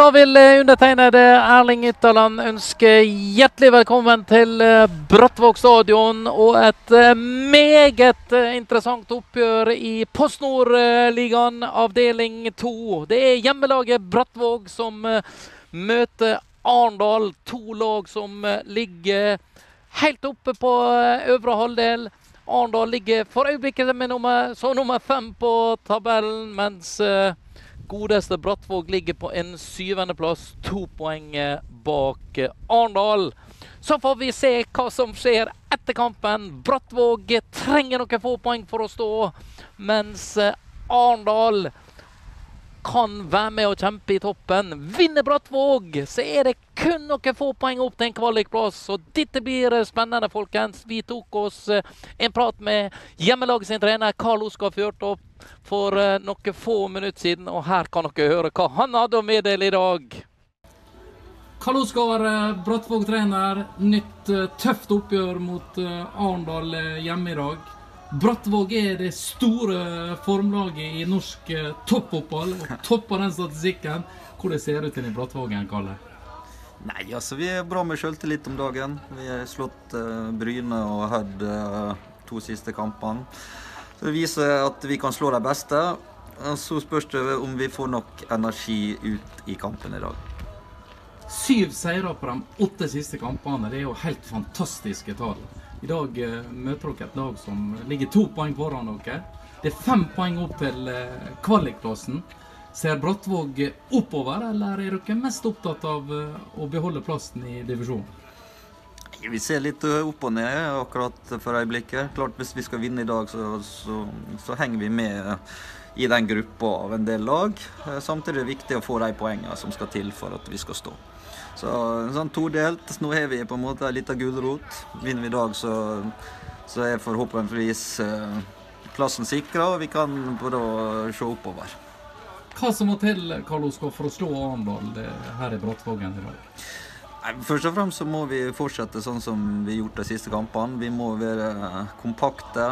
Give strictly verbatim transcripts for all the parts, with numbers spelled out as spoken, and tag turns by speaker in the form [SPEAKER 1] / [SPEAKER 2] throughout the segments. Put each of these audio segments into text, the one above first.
[SPEAKER 1] Da vil undertegnede Erling Ytterland ønske hjertelig velkommen til Brattvåg stadion og et meget interessant oppgjør i PostNord-ligaen avdeling to. Det er hjemmelaget Brattvåg som møter Arendal, to lag som ligger helt oppe på øvre halvdel. Arendal ligger for øyeblikket med nummer, så nummer fem på tabellen, mens godeste Brattvåg ligger på en syvende plass, to poeng bak Arendal. Så får vi se hva som skjer etter kampen. Brattvåg trenger noen få poeng for å stå, mens Arendal kan være med å kjempe i toppen. Vinner Brattvåg, så er det kun noen få poeng opp til en kvalikplass. Og dette blir spennende, folkens. Vi tok oss en prat med hjemmelaget sin trener, Karl Oskar Fjørtoft, for noen få minutter siden. Og her kan dere høre hva han hadde å meddele i dag. Karl Oskar, Brattvåg-trener. Nytt tøft oppgjør mot Arendal hjemme i dag. Brattvåg er det store formlaget i norsk toppfotball, og topper den statistikken. Hvordan ser det ut til i Brattvågen, Kalle?
[SPEAKER 2] Nei, altså vi er bra med selvtillit om dagen. Vi har slått uh, Bryne og Hødd uh, to siste kampene. Så det viser at vi kan slå de beste. Så spørs det om vi får nok energi ut i kampen i dag.
[SPEAKER 1] Syv seirer på de åtte siste kampene, det er jo helt fantastiske tall. I dag uh, møter dere et lag som ligger to poeng foran dere. Det er fem poeng opp til uh, kvalikplassen. Ser Brattvåg oppover, eller er dere mest opptatt av uh, å beholde plassen i divisjonen?
[SPEAKER 2] Vi ser litt uh, opp og ned akkurat for øyeblikket. Klart hvis vi skal vinne i dag, så, så, så henger vi med uh, i den gruppa av en del lag. Uh, samtidig er det viktig å få de poengene som skal til for at vi skal stå. Så sånn todelt. Nå har vi på en måte en liten gulrot. Vinner vi i dag, så, så er forhåpentligvis uh, plassen sikret, og vi kan både se oppover.
[SPEAKER 1] Hva som må til, Karl Oskar, for å slå Arendal her i Brattvågen i dag?
[SPEAKER 2] Nei, først og fremst så må vi fortsette sånn som vi har gjort de siste kampene. Vi må være kompakte,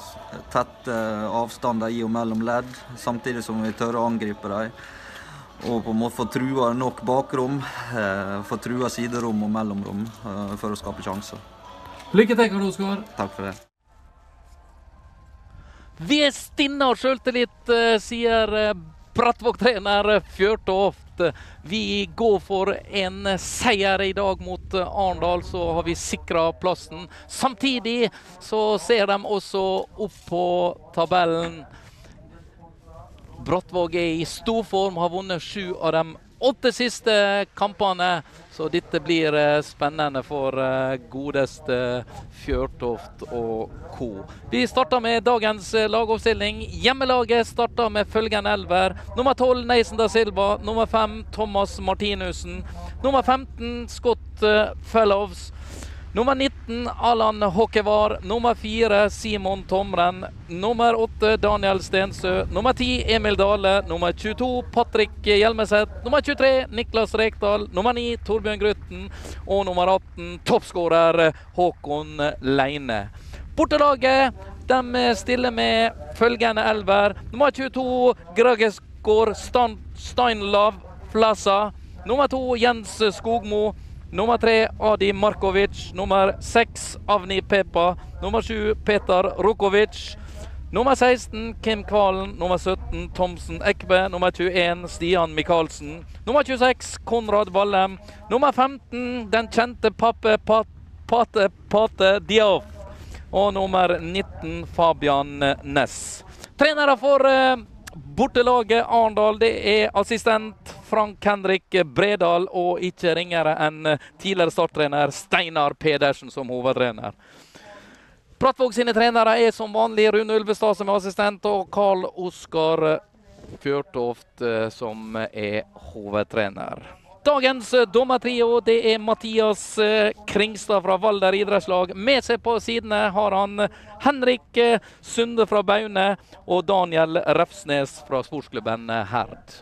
[SPEAKER 2] tette avstander i og mellom ledd, samtidig som vi tør å angripe dem. Og på en måte få trua nok bakrom, eh, få trua siderom og mellomrom eh, for å skape sjanser.
[SPEAKER 1] Lykke til, Karl Oskar.
[SPEAKER 2] Takk for det.
[SPEAKER 1] Vi er stinne av selvtillit, sier Brattvåg-trener Fjørtoft. Vi går for en seier i dag mot Arendal, så har vi sikret plassen. Samtidig så ser de også opp på tabellen. Brattvåg er i stor form, har vunnet sju av de åtte siste kampene. Så dette blir spennende for godeste Fjørtoft og co. Vi starter med dagens lagoppstilling. Hjemmelaget starter med følgende elver. Nummer tolv, Neisen da Silva. Nummer fem, Thomas Martinussen. Nummer femten, Scott Fellows. Nummer nitten, Alan Håkevar. Nummer fire, Simon Tomren. Nummer åtte, Daniel Stensø. Nummer ti, Emil Dale. Nummer tjueto, Patrick Hjelmeset. Nummer tjuetre, Niklas Rekdal. Nummer ni, Torbjørn Grutten. Og nummer atten, toppskårer Håkon Leine. Bortelaget, de stiller med følgende elver. Nummer tjueto, Grageskår Steinlav Flassa. Nummer to, Jens Skogmo. Nummer tre, Adi Markovic. Nummer seks, Avni Pepa. Nummer sju, Petar Rukovic. Nummer seksten, Kim Kvalen. Nummer sytten, Thomsen Ekbe. Nummer tjueen, Stian Mikalsen. Nummer tjueseks, Konrad Wallem. Nummer femten, den kjente Pape Pat, Pate Pate Diaf. Og nummer nitten, Fabian Ness. Trenere for eh, bortelaget Arendal, det er assistent Frank Henrik Bredal og ikke ringere enn tidligere starttrener Steinar Pedersen som hovedtrener. Brattvåg sine trenere er som vanlig Rune Ulvestad som er assistent og Karl Oskar Fjørtoft som er hovedtrener. Dagens dommertrio, det er Mathias Kringstad fra Valder idrettslag. Med seg på sidene har han Henrik Sunde fra Baune og Daniel Refsnes fra sportsklubben Herd.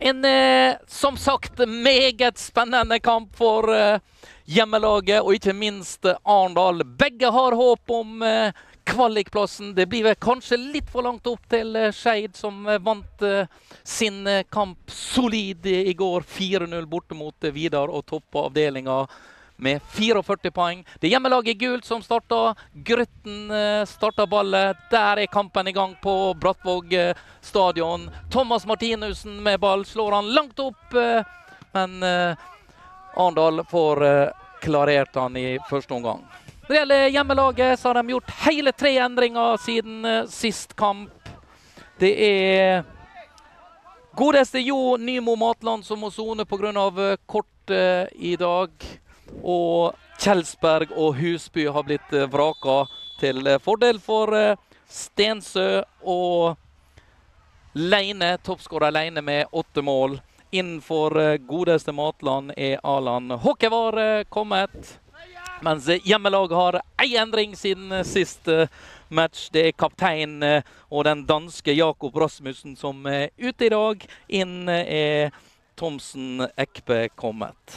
[SPEAKER 1] En eh, som sagt meget spennende kamp for eh, hjemmelaget, og ikke minst eh, Arendal. Begge har håp om eh, kvalikplassen. Det blir vel kanskje litt for langt opp til eh, Skeid, som eh, vant eh, sin eh, kamp solid i går. fire null borte mot eh, Vidar og toppa avdelinga med førtifire poeng. Det er hjemmelaget gult som starter. Grytten eh, starter ballet. Der er kampen i gang på Brattvåg eh, stadion. Thomas Martinussen med ball. Slår han langt opp, eh, men eh, Arendal får eh, klarert han i første omgang. Når det gjelder hjemmelaget, så har de gjort hele tre endringer siden eh, sist kamp. Det er godeste Jo Nymo Matland som må sone på grunn av eh, kort eh, i dag. Og Kjelsberg og Husby har blitt eh, vraka til eh, fordel for eh, Stensø og Leine. Toppskårer Leine med åtte mål. Innenfor eh, godeste Matland er Alan Håkevar eh, kommet. Mens eh, hjemmelaget har en endring siden eh, sist eh, match. Det er kaptein eh, og den danske Jakob Rasmussen som er ute i dag. Inn eh, er Thomsen Ekpe kommet.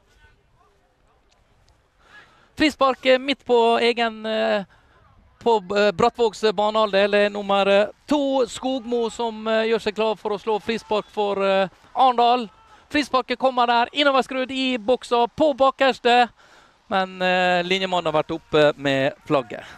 [SPEAKER 1] Frispark midt på egen eh, på Brattvågs banehalvdel er nummer to. Skogmo som eh, gjør seg klar for å slå frispark for eh, Arendal. Frisparket kommer der, innoverskrudd i boksa på bakerste. Men eh, linjemannen har vært oppe med flagget.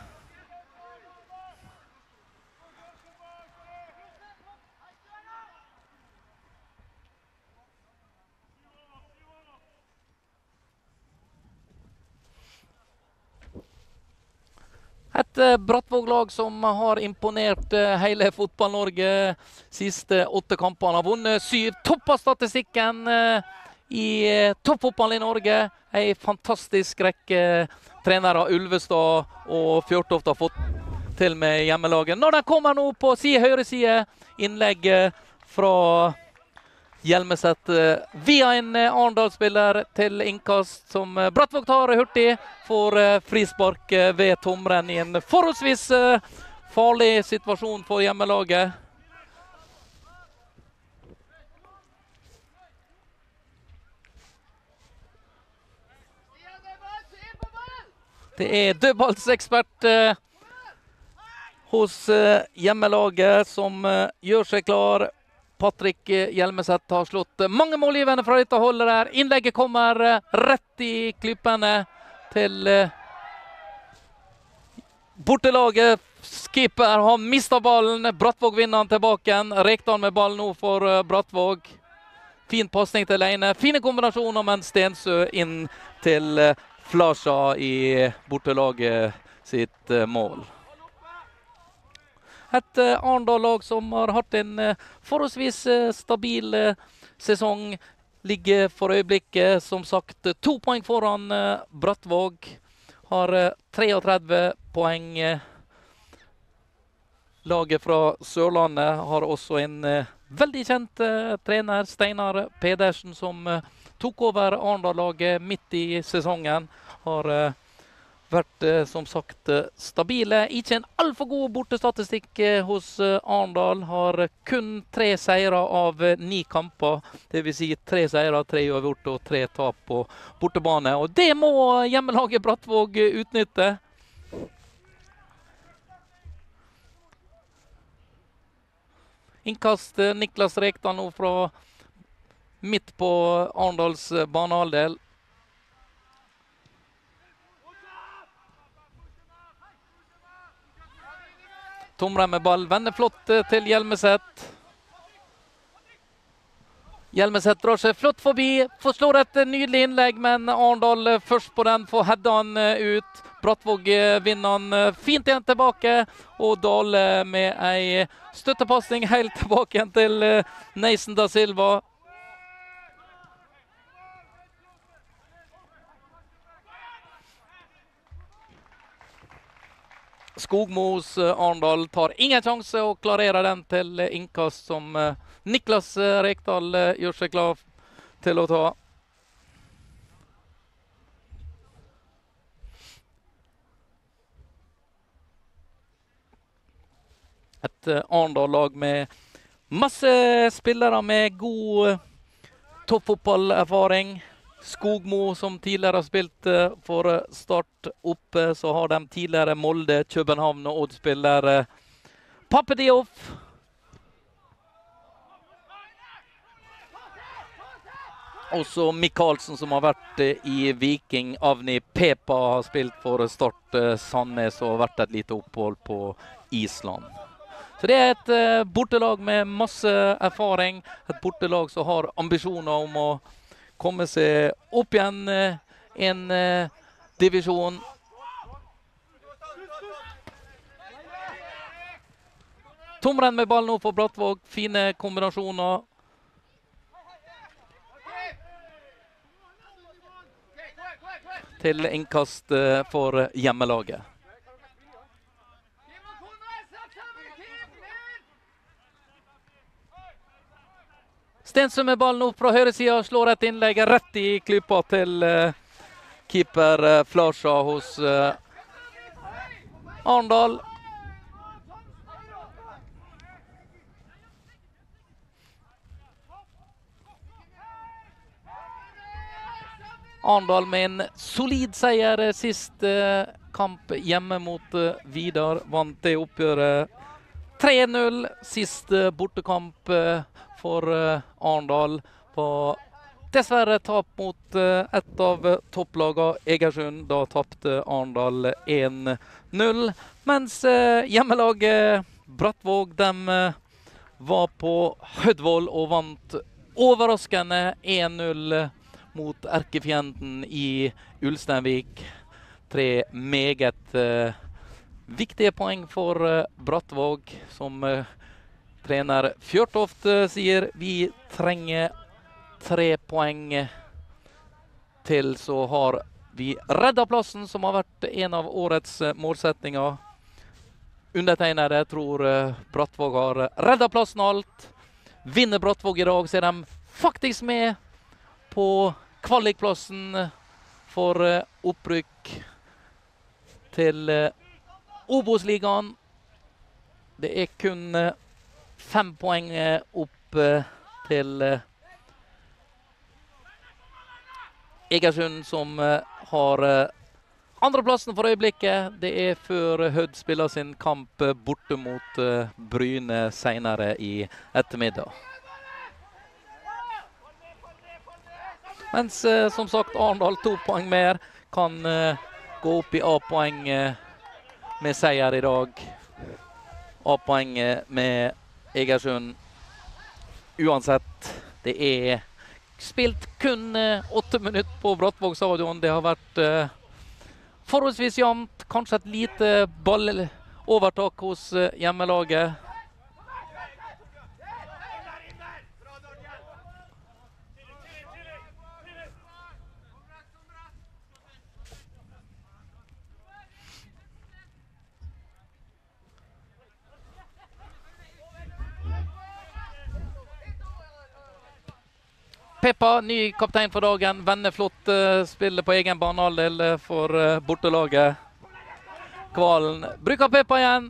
[SPEAKER 1] Et uh, Brattvåg-lag som har imponert uh, hele fotball-Norge siste åtte kampene. Har vunnet syv. Toppa statistikken uh, i uh, toppfotball i Norge. En fantastisk rekke uh, trenere. Ulvestad og Fjørtoft har fått til med hjemmelaget. Når den kommer nå på side, høyre side, innlegg uh, fra Hjelmeset uh, via en uh, Arendal-spiller til innkast som uh, Brattvåg tar hurtig. Får uh, frispark uh, ved tomren i en forholdsvis uh, farlig situasjon for hjemmelaget. Det er dødballsekspert uh, hos uh, hjemmelaget som uh, gjør seg klar. Patrick Hjelmeset har slått mange målgivende fra dette holdet der. Innlegget kommer rett i klippene til bortelaget. Skipper har mistet ballen. Brattvåg vinner han tilbake igjen. Rekdal med ball nå for Brattvåg. Fin passning til Leine. Fine kombinasjoner, men Stensø inn til Flasha i bortelaget sitt mål. Et uh, Arendal-lag som har hatt en uh, forholdsvis uh, stabil uh, sesong. Ligger for øyeblikket, som sagt, to poeng foran uh, Brattvåg. Har uh, treogtredve poeng. Uh, laget fra Sørlandet har også en uh, veldig kjent uh, trener, Steinar Pedersen, som uh, tok over Arendal-laget midt i sesongen. Har uh, vært eh, som sagt eh, stabile. Ikke en altfor god bortestatistikk eh, hos eh, Arendal. Har kun tre seire av eh, ni kamper. Det vil si tre seire, tre uavgjort og tre tap på bortebane. Og det må hjemmelaget Brattvåg eh, utnytte. Innkast eh, Niklas Rekdal nå fra midt på Arendals eh, banehalvdel. Tomren med ball, vender flott til Hjelmeset. Hjelmeset drar seg flott forbi, forslår et nydelig innlegg, men Arendal først på den får hedda han ut. Brattvåg vinner han fint igjen tilbake, og Dale med ei støttepasning helt tilbake igjen til Neisen da Silva. Skogmos Arendal tar ingen sjanse og klarerer den til innkast som Niklas Rekdal gjør seg klar til å ta. Et Arendal-lag med Masse spillere med god toppfotballerfaring. Skogmo, som tidligere har spilt for Start oppe, så har de tidligere Molde, København og Odd-spiller Pape Diouf. Også Michaelsen, som har vært i Viking. Avni Pepa har spilt for Start Sandnes og vært et lite opphold på Island. Så det er et uh, bortelag med masse erfaring. Et bortelag som har ambisjoner om å komme seg opp igjen uh, en uh, divisjon. Tomrenn med ball nå for Brattvåg. Fine kombinasjoner. Til innkast uh, for hjemmelaget. Stensø med ballen opp fra høyre siden, slår et innlegg rett i klypa til uh, keeper uh, Flasha hos uh, Arendal. Arendal med en solid seier sist uh, kamp hjemme mot uh, Vidar. Vant det oppgjøret tre null. Sist uh, bortekamp uh, for uh, Arendal på dessverre tap mot uh, et av uh, topplagene Egersund. Da tapte Arendal en null. Mens uh, hjemmelaget Brattvåg de uh, var på Hødvoll og vant overraskende en null mot erkefienden i Ulsteinvik. Tre meget uh, viktige poeng for uh, Brattvåg, som uh, trener Fjørtoft uh, sier vi trenger tre poeng til, så har vi redda plassen, som har vært en av årets uh, målsetninger. Undertegnede tror uh, Brattvåg har redda plassen alt. Vinner Brattvåg i dag, så er de faktisk med på kvalikplassen for uh, opprykk til uh, Obos-ligaen. Det er kun uh, fem poeng uh, opp uh, til uh, Egersund, som uh, har uh, andreplassen for øyeblikket. Det er før uh, Hødd spiller sin kamp uh, borte mot uh, Bryne senere i ettermiddag. Mens, eh, som sagt, Arendal to poeng mer kan eh, gå opp i A-poeng eh, med seier i dag. A-poeng eh, med Egersund. Uansett, det er spilt kun eh, åtte minutter på Brattvåg stadion. Det har vært eh, forholdsvis jevnt. Kanskje et lite ballovertak hos eh, hjemmelaget. Peppa, ny kaptein for dagen. Venneflott uh, spiller på egen banehalvdel uh, for uh, bortelaget. Kvalen bruker Peppa igjen.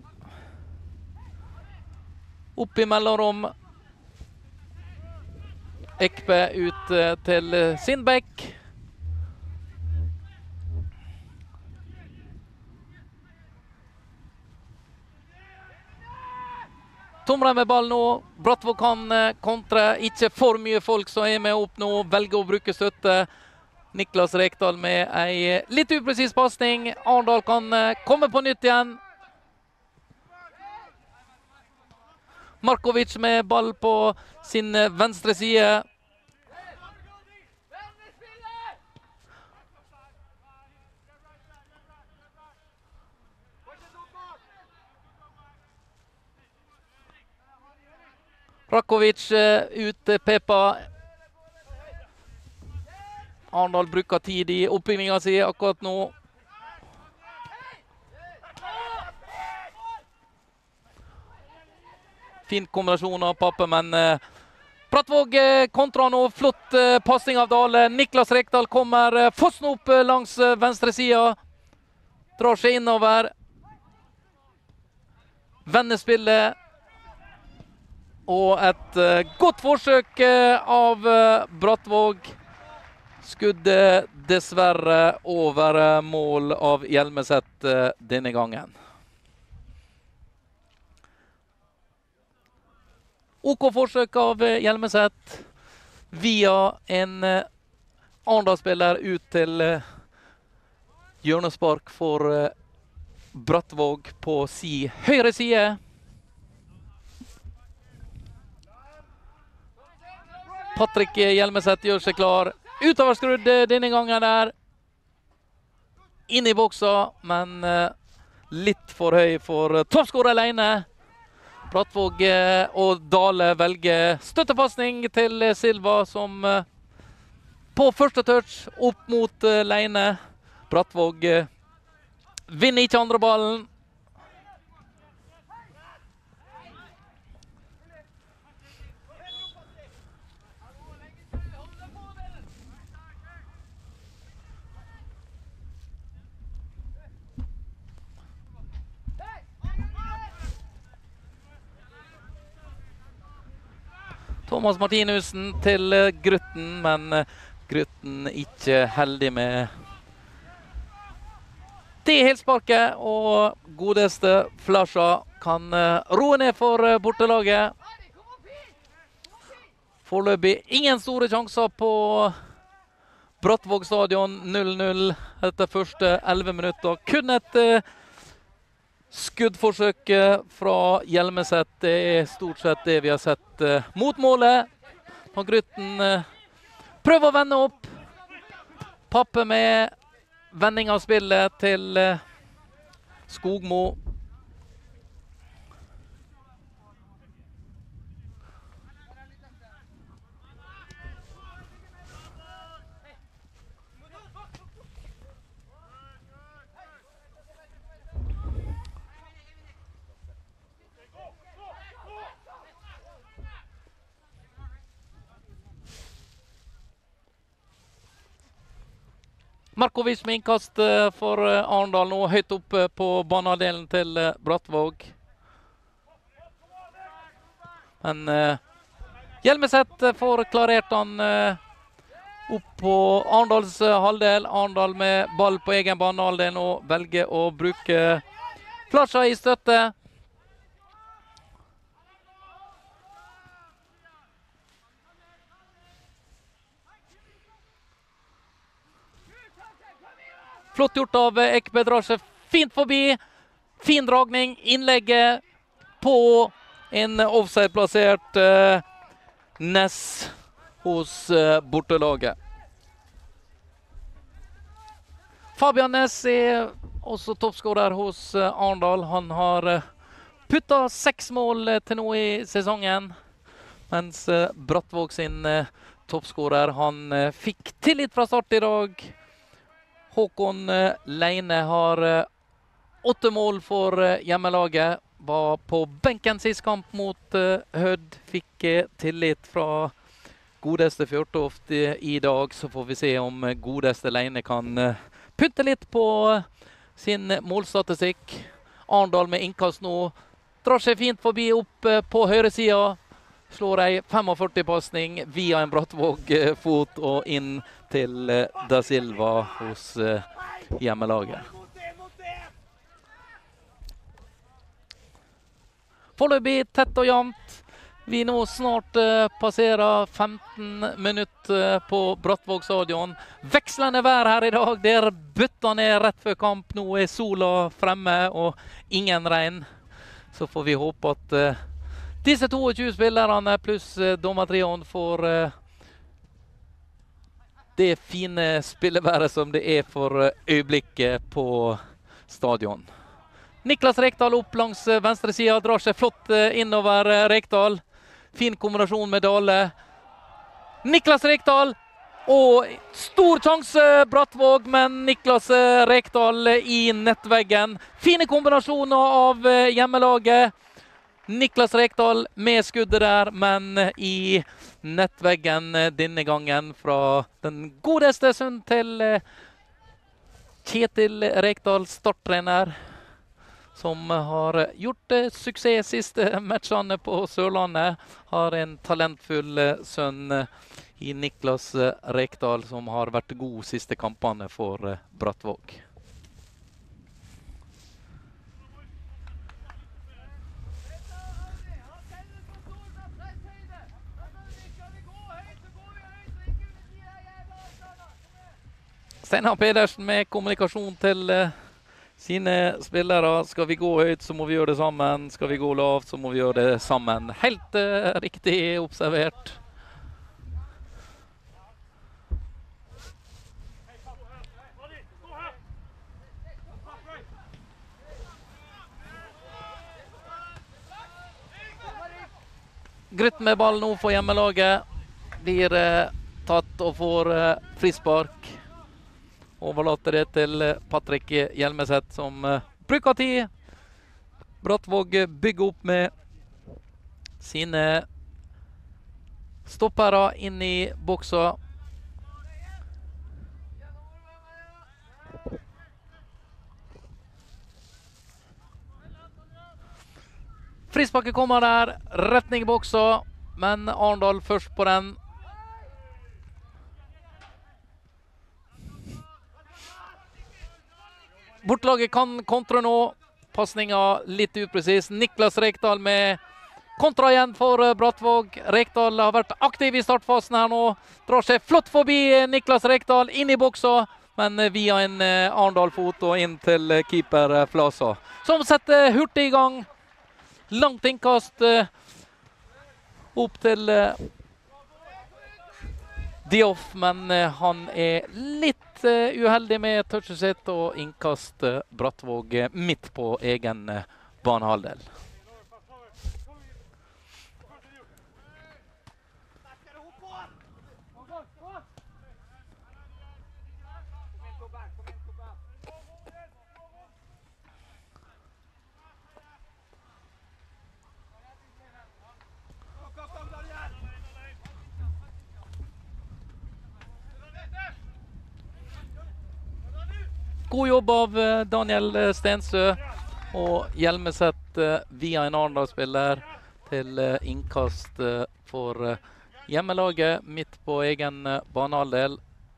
[SPEAKER 1] Opp i mellomrom. Ekpe ut uh, til uh, Sindbekk. Tomrenn med ball nå. Brattvåg kan kontre. Ikke for mye folk som er med opp nå. Velger å bruke støtte. Niklas Rekdal med ei litt upresis passning. Arendal kan komme på nytt igjen. Markovic med ball på sin venstre side. Rakovic ut Peppa. Arendal bruker tid i oppbyggingen sin akkurat nå. Fin kombinasjon av Pappe, men uh, Brattvåg uh, kontra nå. Flott uh, passing av Dale. Niklas Rekdal kommer uh, fossen opp uh, langs uh, venstre siden. Drar seg innover. Vennespillet. Og et uh, godt forsøk uh, av uh, Brattvåg. Skuddet dessverre over uh, mål av Hjelmeset uh, denne gangen. OK forsøk av uh, Hjelmeset via en uh, Arendal-spiller ut til uh, hjørnespark for uh, Brattvåg på si høyre side. Patrick Hjelmeset gjør seg klar. Utoverskrudd denne gangen der. Inn i boksa, men uh, litt for høy for uh, toppskårer alene. Brattvåg uh, og Dale velger støttepasning til uh, Silva, som uh, på første touch opp mot uh, Leine. Brattvåg uh, vinner ikke andre ballen. Thomas Martinussen til uh, Grutten, men uh, Grutten ikke heldig med det helsparket, og godeste Flasha kan uh, roe ned for uh, bortelaget. Foreløpig ingen store sjanser på Brattvåg stadion. null null etter første elleve minutter. Kun et uh, skuddforsøk fra Hjelmeset. Det er stort sett det vi har sett uh, mot målet. Når Grutten uh, prøver å vende opp. Pappe med vending av spillet til uh, Skogmo. Markovic med innkast for Arendal nå, høyt opp på banehalvdelen til Brattvåg. Men uh, Hjelmeset får klarert han uh, opp på Arendals halvdel. Arendal med ball på egen banehalvdel og velger å bruke Flasha i støtte. Flott gjort av Ekpe, drar seg fint forbi. Fin dragning, innlegget på en offside-plassert uh, Ness hos uh, bortelaget. Fabian Ness er også toppskårer hos uh, Arendal. Han har uh, puttet seks mål uh, til nå i sesongen, mens uh, Brattvåg sin uh, toppskårer, han uh, fikk tillit fra start i dag. Håkon Leine har åtte mål for hjemmelaget. Var på benken sist kamp mot Hødd. Fikk tillit fra godeste Fjørtoft i dag. Så får vi se om godeste Leine kan putte litt på sin målstatistikk. Arendal med innkast nå. Drar seg fint forbi opp på høyre sida. Slår ei førtifem-passning via en Brattvåg-fot og inn til Da Silva hos uh, hjemmelaget. Foreløpig tett og jevnt. Vi nå snart uh, passerer femten minutter på Brattvåg stadion. Vekslende vær her i dag. Der bøtta ned rett før kamp. Nå er sola fremme og ingen regn. Så får vi håpe at uh, disse tjueto spillerne pluss uh, dommertrioen får uh, det fine spilleværet som det er for uh, øyeblikket på stadion. Niklas Rekdal opp langs uh, venstre sida, drar seg flott uh, innover uh, Rekdal. Fin kombinasjon med Dale. Niklas Rekdal, og stor sjanse Brattvåg, men Niklas uh, Rekdal uh, i nettveggen. Fine kombinasjoner av uh, hjemmelaget. Niklas Rekdal med skuddet der, men i nettveggen denne gangen fra den godeste sønnen til Kjetil Rekdal, starttrener. som har gjort eh, suksess siste matchene på Sørlandet, har en talentfull eh, sønn eh, i Niklas eh, Rekdal, som har vært god siste kampene for eh, Brattvåg. Steinar Pedersen med kommunikasjon til eh, sine spillere. Skal vi gå høyt, så må vi gjøre det sammen. Skal vi gå lavt, så må vi gjøre det sammen. Helt eh, riktig observert. Grutt med ball nå for hjemmelaget. Blir eh, tatt og får eh, frispark. Overlater det til Patrick Hjelmeset, som uh, bruker tid. Brattvåg bygger opp med sine stoppere inn i boksa. Frisparket kommer der, retning i boksa, men Arendal først på den. Bortlaget kan kontra nå. Passningen litt upresis. Niklas Rekdal med kontra igjen for Brattvåg. Rekdal har vært aktiv i startfasen her nå. Drar seg flott forbi Niklas Rekdal inn i boksa, men via en Arendal-fot og inn til keeper Flasa, som setter hurtig i gang. Langt innkast opp til Dioff, men han er litt uheldig med touchet sitt og innkast Brattvåg midt på egen banehalvdel. God jobb av Daniel Stensø, og Hjelmeset via en Arendal-spiller til innkast for hjemmelaget midt på egen banehalvdel.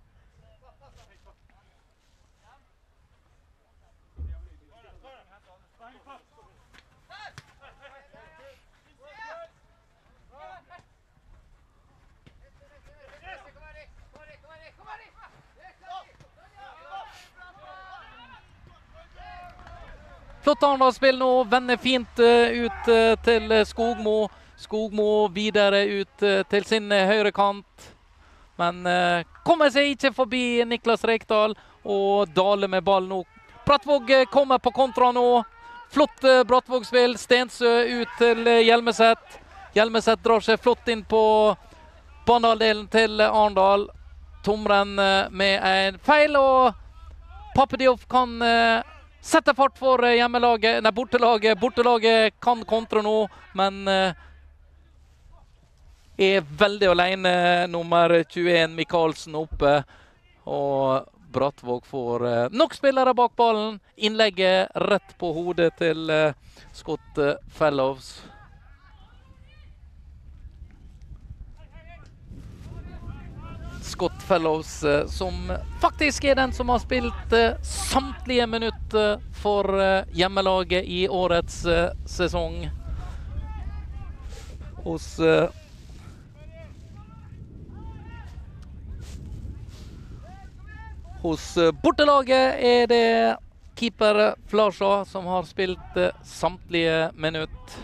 [SPEAKER 1] Flott Arendal-spill nå, vender fint uh, ut uh, til Skogmo. Skogmo videre ut uh, til sin uh, høyre kant. Men uh, kommer seg ikke forbi Niklas Rekdal, og Dale med ball nå. Brattvåg uh, kommer på kontra nå. Flott uh, Brattvåg-spill. Stensø ut til uh, Hjelmeset. Hjelmeset drar seg flott inn på banehalvdelen til uh, Arendal. Tomren uh, med en feil, og Papadioff kan... Uh, Setter fart for hjemmelaget, nei, bortelaget. Bortelaget kan kontra nå, men uh, er veldig alene nummer tjueen Michaelsen oppe. Og Brattvåg får uh, nok spillere bak ballen. Innlegget rett på hodet til uh, Scott uh, Fellows. Scott Fellows, uh, som faktisk er den som har spilt uh, samtlige minutter for uh, hjemmelaget i årets uh, sesong. Hos uh, Hos uh, bortelaget er det keeper Flasha som har spilt uh, samtlige minutter.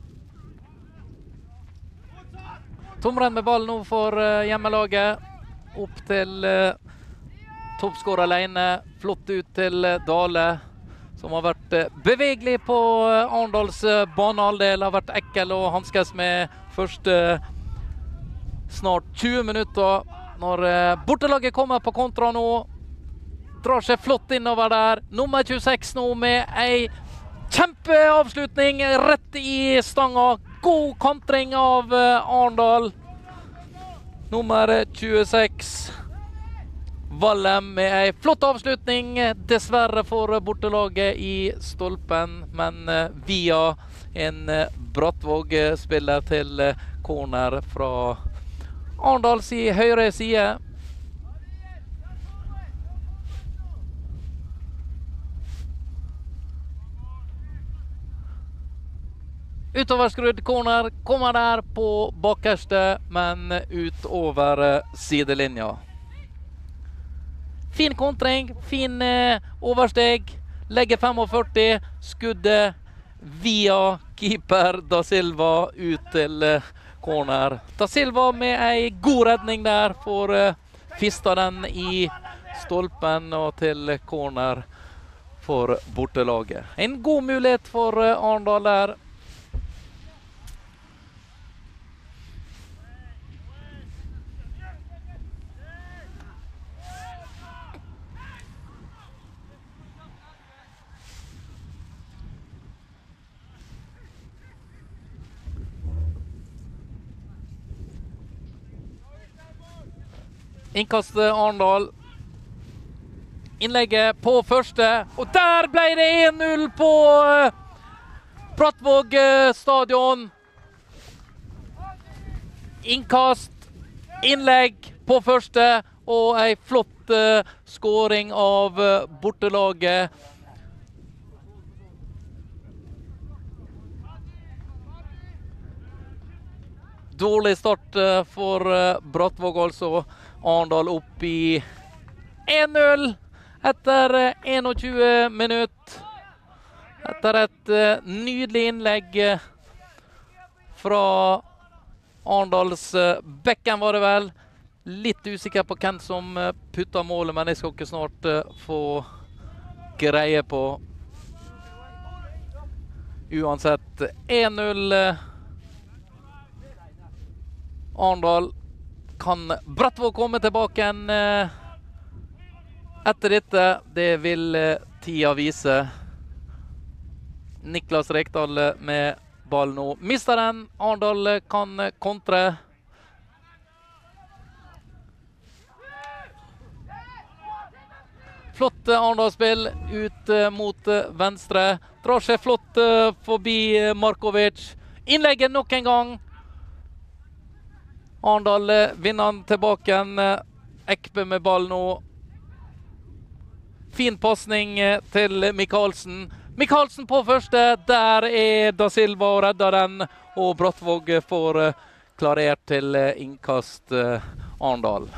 [SPEAKER 1] Tomren med ball nå for uh, hjemmelaget. opp til uh, toppskår alene. Flott ut til uh, Dale, som har vært uh, bevegelig på uh, Arendals uh, banehalvdel. Har vært ekkel å hanskes med første uh, snart tjue minutter. Når uh, bortelaget kommer på kontra nå, drar seg flott innover der. Nummer tjueseks nå med ei kjempeavslutning rett i stanga. God kontring av uh, Arendal. Nummer tjueseks. Vallem med ei flott avslutning. Dessverre for bortelaget i stolpen, men uh, via en uh, Brattvåg-spiller til uh, corner fra Arendals i høyre side. Utoverskrudd corner kommer der på bakerste, men utover sidelinja. Fin kontring, fin eh, oversteg. Legger førtifem, skuddet via keeper Da Silva ut til eh, corner. Da Silva med ei god redning der, får eh, fista den i stolpen og til corner for bortelaget. En god mulighet for eh, Arendal der. Innkast Arendal. Innlegget på første, og der ble det en null på uh, Brattvåg uh, stadion. Innkast, innlegg på første, og ei flott uh, skåring av uh, bortelaget. Dårlig start uh, for uh, Brattvåg, altså. Arendal opp i en null etter tjueen minutt. Etter et uh, nydelig innlegg uh, fra Arendals uh, bekken, var det vel. Litt usikker på hvem som uh, putta målet, men jeg skal ikke snart uh, få greie på. Uansett en null uh, Arendal. Kan Brattvåg komme tilbake en, uh, etter dette? Det vil uh, tida vise. Niklas Rekdal med ball nå. Mister den. Arendal kan uh, kontre. Flott uh, Arendal-spill ut uh, mot uh, venstre. Drar seg flott uh, forbi uh, Markovic. Innlegget nok en gang. Arendal vinner han tilbake en Ekpe med ball nå. Fin passning til Michaelsen. Michaelsen på første. Der er Da Silva og redder den. Og Brattvåg får klarert til innkast Arendal.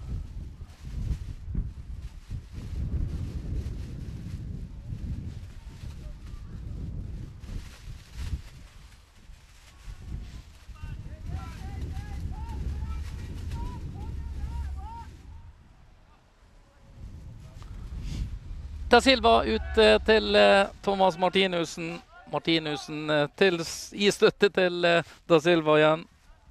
[SPEAKER 1] Da Silva ut eh, til eh, Thomas Martinussen. Martinussen eh, til, i støtte til eh, Da Silva igjen.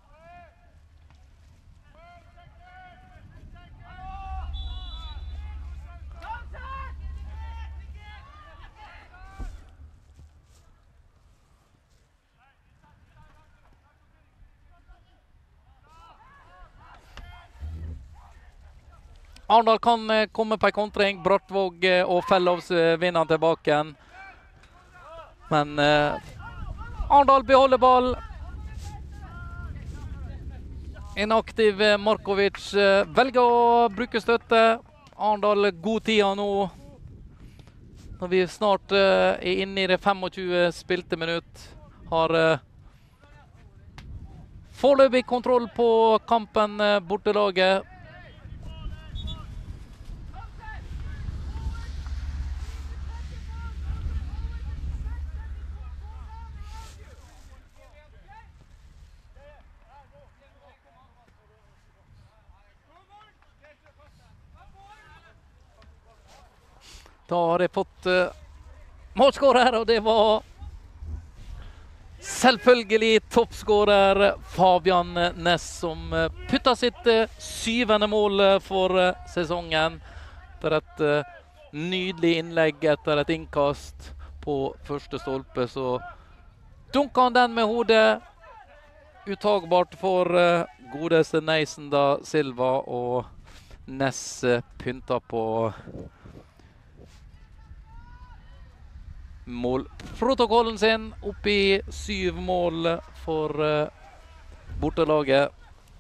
[SPEAKER 1] Arendal kan eh, komme på en kontring. Brattvåg eh, og Fellows eh, vinner tilbake igjen. Men eh, Arendal beholder ball. En aktiv eh, Markovic eh, velger å bruke støtte. Arendal god tid nå. Når vi snart eh, er inne i det tjuefem spilte minutt. Har eh, foreløpig kontroll på kampen eh, bortelaget. Da har jeg fått uh, målskårer, og det var selvfølgelig toppskårer Fabian Næss, som uh, putta sitt uh, syvende mål for uh, sesongen. Etter et uh, nydelig innlegg etter et innkast på første stolpe, så dunka han den med hodet. Uttagbart for uh, godeste Neisen da Silva, og Næss uh, pynta på målprotokollen sin, opp i syv mål for uh, bortelaget.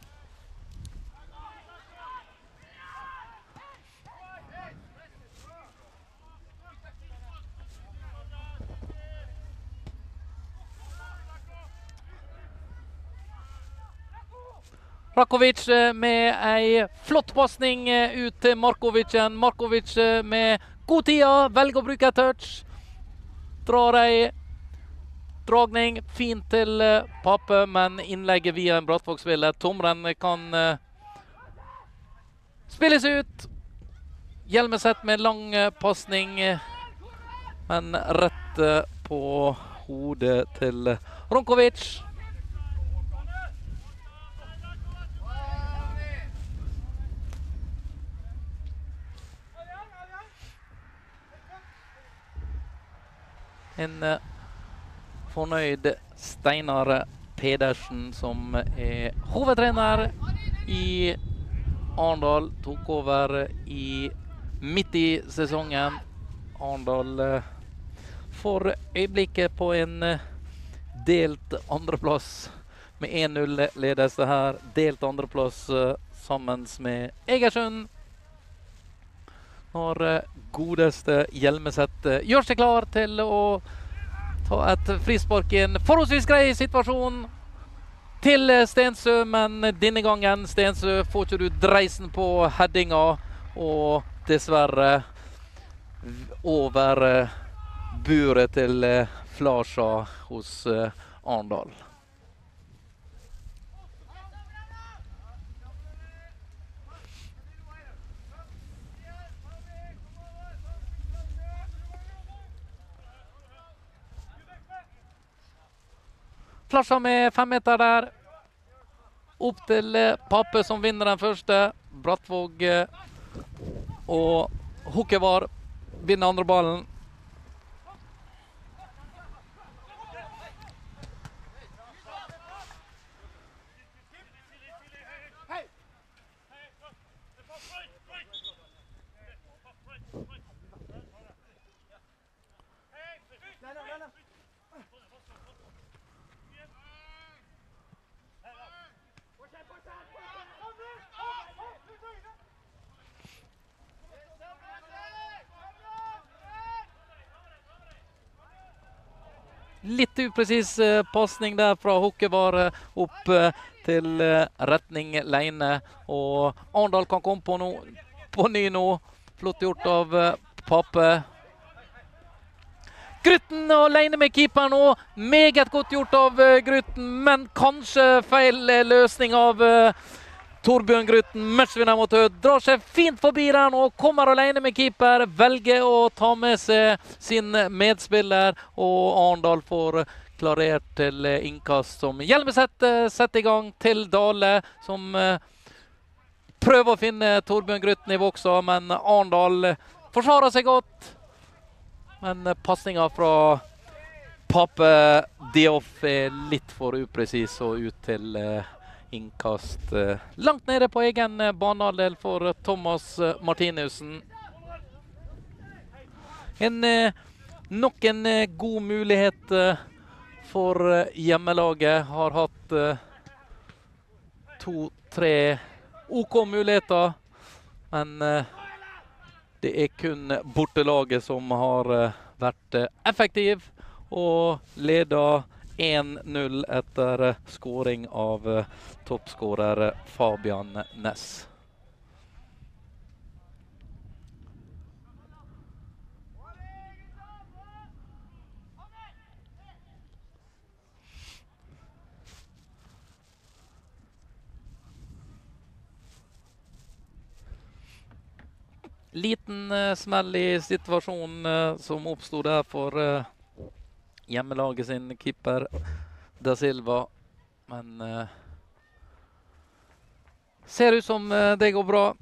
[SPEAKER 1] Rakovic med ei flott pasning ut til Markovicen. Markovic med god tida, velger å bruke et touch. Drar ei dragning fint til Pape, men innlegget via en Brattvåg-spiller. Tomren kan uh, spilles ut. Hjelmeset med lang pasning, men rett på hodet til Ronkovic. En uh, fornøyd Steinar Pedersen, som er hovedtrener i Arendal, tok over i midt i sesongen. Arendal uh, for øyeblikket på en uh, delt andreplass med en null ledelse her. Delt andreplass uh, sammen med Egersund. Når uh, godeste Hjelmeset uh, gjør seg klar til å ta et frispark i en forholdsvis grei situasjon til uh, Stensø, men denne gangen Stensø får ikke du dreisen på headinga, og dessverre over uh, buret til uh, Flasha hos uh, Arendal. Flasha med fem meter der. Opp til Pape, som vinner den første. Brattvåg og Hukkevar vinner andre ballen. Litt upresis uh, passning der fra Hukkevar uh, opp uh, til uh, retning Leine. Og Arendal kan komme på, no, på ny nå. Flott gjort av uh, Pape. Grutten og Leine med keeper nå. Meget godt gjort av uh, Grutten, men kanskje feil uh, løsning av uh, Torbjørn Grutten. Matchvinner mot Hødd. Drar seg fint forbi der nå. Kommer alene med keeper. Velger å ta med seg sin medspiller. Og Arendal får klarert til innkast som Hjelmeset setter i gang til Dale, som prøver å finne Torbjørn Grutten i voksa, men Arendal forsvarer seg godt. Men passninga fra Pape Dioff er litt for upresis og ut til innkast eh, langt nede på egen eh, banehalvdel for eh, Thomas eh, Martinussen. En eh, nok en eh, god mulighet eh, for eh, hjemmelaget. Har hatt eh, to-tre OK muligheter, men eh, det er kun bortelaget som har eh, vært eh, effektiv og leder en null etter skåring av uh, toppskårer Fabian Næss. liten uh, smell i situasjonen uh, som oppstod der for uh, hjemmelaget sin keeper Da Silva. Men uh, ser ut som uh, det går bra.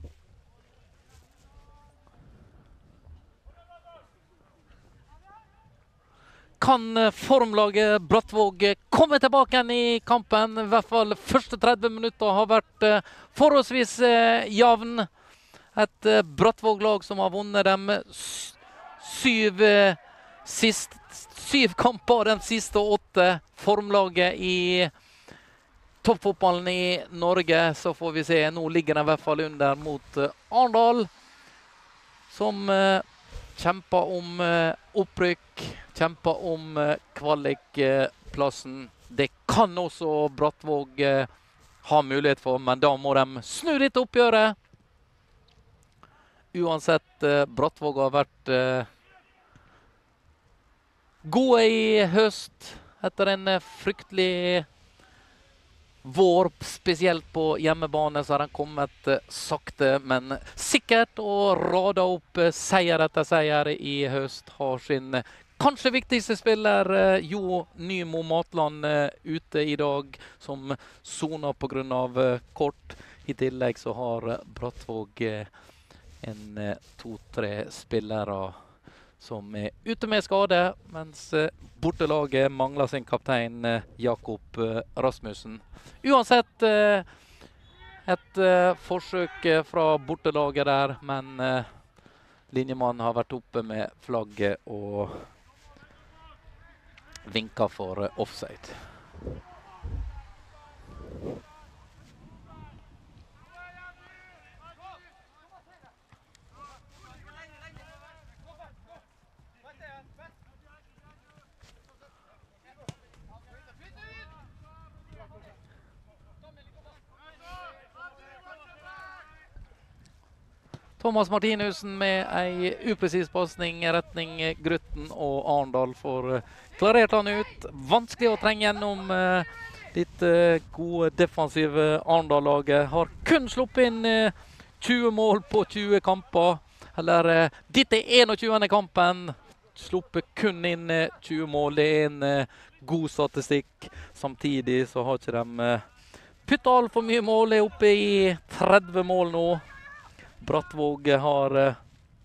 [SPEAKER 1] Kan formlaget Brattvåg komme tilbake igjen i kampen? I hvert fall første tretti minutter har vært uh, forholdsvis uh, jevn. Et uh, Brattvåg-lag som har vunnet dem syv, uh, sist, syv kamper de siste åtte. Formlaget i toppfotballen i Norge. Så får vi se. Nå ligger de i hvert fall under mot uh, Arendal, som uh, kjemper om uh, opprykk. Kjemper om uh, kvalikplassen. Det kan også Brattvåg uh, ha mulighet for, men da må de snu dette oppgjøret. Uansett, uh, Brattvåg har vært uh, gode i høst etter en uh, fryktelig vår, spesielt på hjemmebane, så har den kommet uh, sakte, men sikkert, og radet opp uh, seier etter seier i høst. Har sin uh, kanskje viktigste spiller, uh, Jo Nymo Matland, uh, ute i dag, som soner på grunn av uh, kort. I tillegg så har uh, Brattvåg uh, en uh, to-tre spillere som er ute med skade, mens uh, bortelaget mangler sin kaptein uh, Jakob uh, Rasmussen. Uansett uh, et uh, forsøk uh, fra bortelaget der, men uh, linjemannen har vært oppe med flagget og vinker for uh, offside. Thomas Martinussen med ei upresis pasning i retning Grutten, og Arendal får uh, klarert han ut. Vanskelig å trenge gjennom uh, ditt uh, gode defensive Arendal-laget. Har kun sluppet inn uh, tjue mål på tjue kamper. Eller uh, dette er enogtjuende kampen. Sluppet kun inn uh, tjue mål. Det er en uh, god statistikk. Samtidig så har ikke de uh, puttet alt for mye mål. Det er oppe i tretti mål nå. Brattvåg har uh,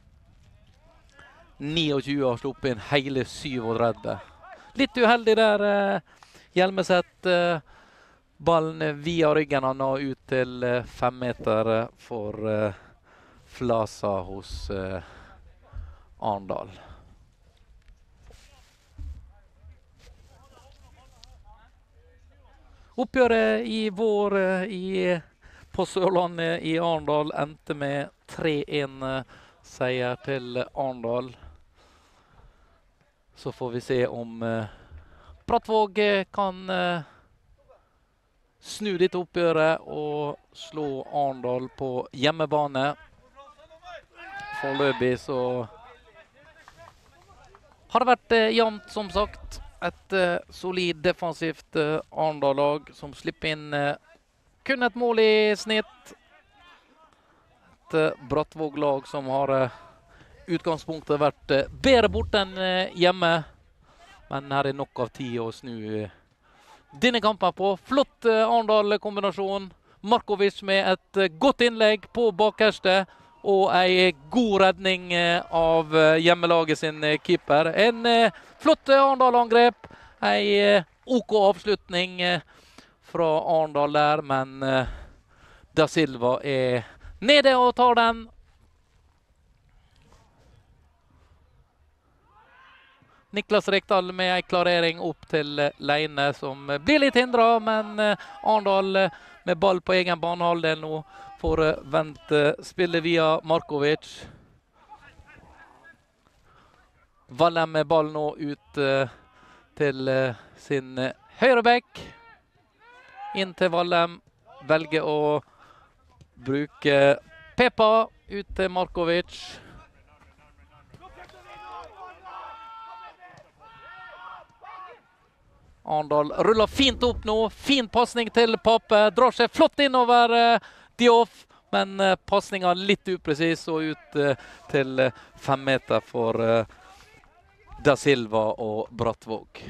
[SPEAKER 1] tjueni har sluppet inn hele syvogtretti. Litt uheldig der, uh, Hjelmeset. Uh, ballen via ryggen han har ut til uh, fem meter uh, for uh, Flasa hos uh, Arendal. Oppgjøret i vår uh, i på Sørlandet i Arendal endte med tre en seier til Arendal. Så får vi se om uh, Brattvåg kan uh, snu ditt oppgjøret og slå Arendal på hjemmebane. Foreløpig så har det vært uh, jevnt, som sagt. Et uh, solid defensivt uh, Arendal-lag som slipper inn uh, kun et mål i snitt. Et uh, Brattvåg-lag som har uh, utgangspunktet vært uh, bedre borte enn uh, hjemme. Men her er nok av tid å snu uh, denne kampen på. Flott uh, Arendal-kombinasjon. Markovic med et uh, godt innlegg på bakerste. Og en god redning uh, av uh, hjemmelaget sin uh, keeper. En uh, flott uh, Arendal-angrep. En uh, OK avslutning uh, fra Arendal der, men uh, Da Silva er nede og tar den. Niklas Rekdal med en klarering opp til uh, Leine, som uh, blir litt hindret, men uh, Arendal uh, med ball på egen banehalvdel nå får uh, vente uh, spillet via Markovic. Vallem med ball nå ut uh, til uh, sin uh, høyrebekk. Inn til Vallem, velger å bruke Pepa ut til Markovic. Arendal ruller fint opp nå, fin passning til Pape, drar seg flott innover uh, Dioff, men uh, passningen litt upresis og ut uh, til uh, fem meter for uh, Da Silva og Brattvåg.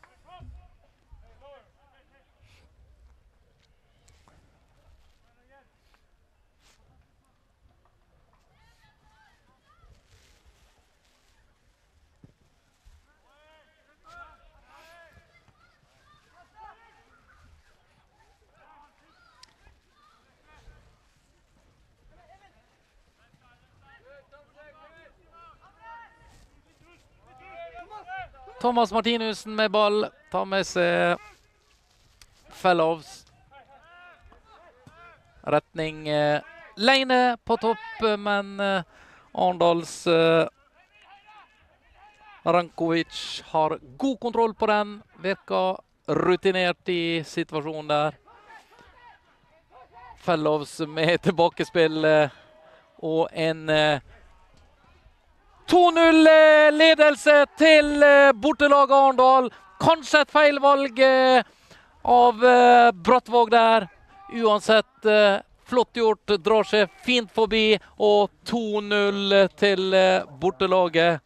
[SPEAKER 1] Thomas Martinussen med ball, tar med seg Fellows. Retning eh, Leine på topp, men eh, Arendals eh, Rankovic har god kontroll på den. Virker rutinert i situasjonen der. Fellows med tilbakespill eh, og en eh, to null ledelse til bortelaget Arendal. Kanskje et feilvalg av Brattvåg der. Uansett, flott gjort, drar seg fint forbi, og to null til bortelaget.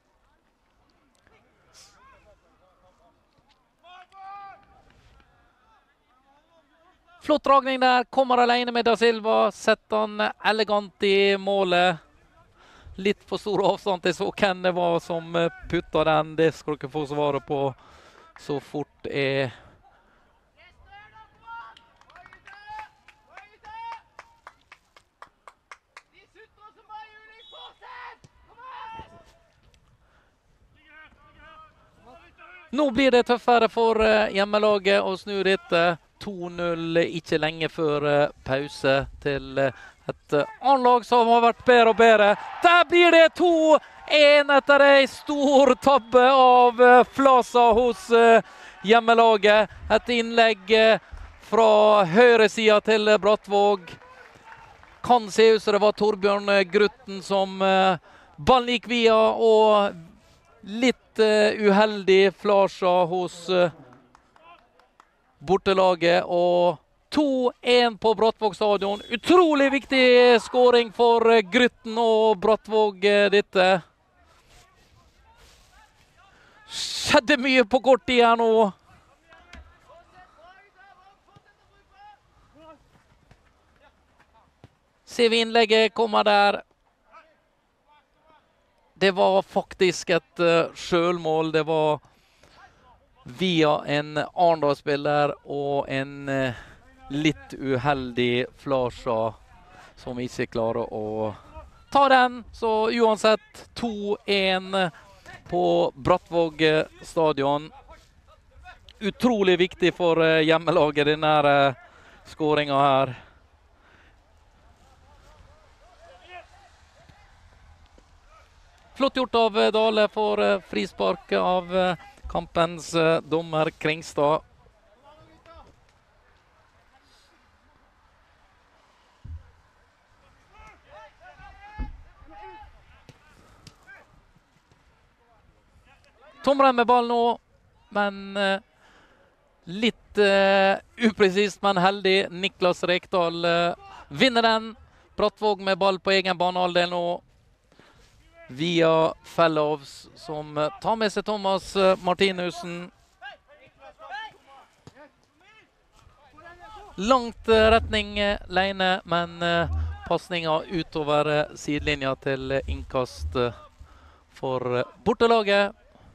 [SPEAKER 1] Flott dragning der, kommer alene med Da Silva, setter han elegant i målet. Litt for stor avstand til så hvem det var som putta den. Det skal dere få svaret på så fort er Nå blir det tøffere for hjemmelaget å snu dette. to null ikke lenge før pause til et annet lag som har vært bedre og bedre. Der blir det to en etter en stor tabbe av Flasa hos hjemmelaget. Et innlegg fra høyre siden til Brattvåg. Kan se ut som det var Torbjørn Grutten som ballen gikk via, og litt uheldig Flasa hos bortelaget, og to en på Brattvåg stadion. Utrolig viktig skåring for Grutten og Brattvåg dette. Skjedde mye på kort tid her nå. Ser vi innlegget kommer der. Det var faktisk et uh, selvmål. Det var via en Arendal-spiller og en uh, litt uheldig Flasa som ikke klarer å ta den. Så uansett to en på Brattvåg stadion. Utrolig viktig for uh, hjemmelaget, denne uh, skåringen her. Flott gjort av Dale for uh, frispark av uh, kampens uh, dommer Kringstad. Tomren med ball nå, men uh, litt uh, upresist, men heldig. Niklas Rekdal uh, vinner den. Brattvåg med ball på egen banehalvdel nå. Via Fellows, som tar med seg Thomas Martinussen. Langt retning Leine, men passningen utover sidelinja til innkast for bortelaget.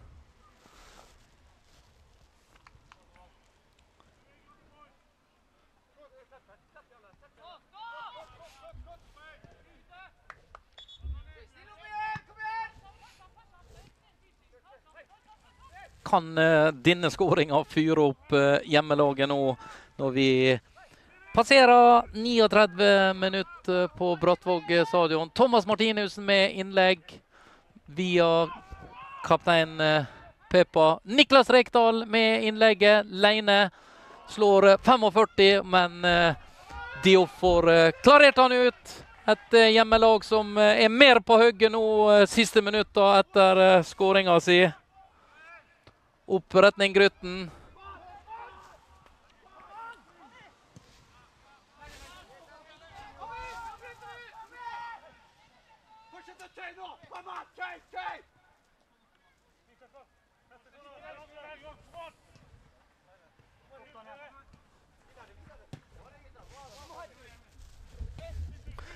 [SPEAKER 1] Kan uh, denne skåringen fyre opp uh, hjemmelaget nå, når vi passerer trettini minutter på Brattvåg stadion. Thomas Martinussen med innlegg via kaptein uh, Pepa. Niklas Rekdal med innlegget. Leine slår uh, førtifem, men uh, Dioff får uh, klarert han ut. Et uh, hjemmelag som uh, er mer på høgget nå uh, siste minutter etter uh, skåringen si. Oppretning Grutten.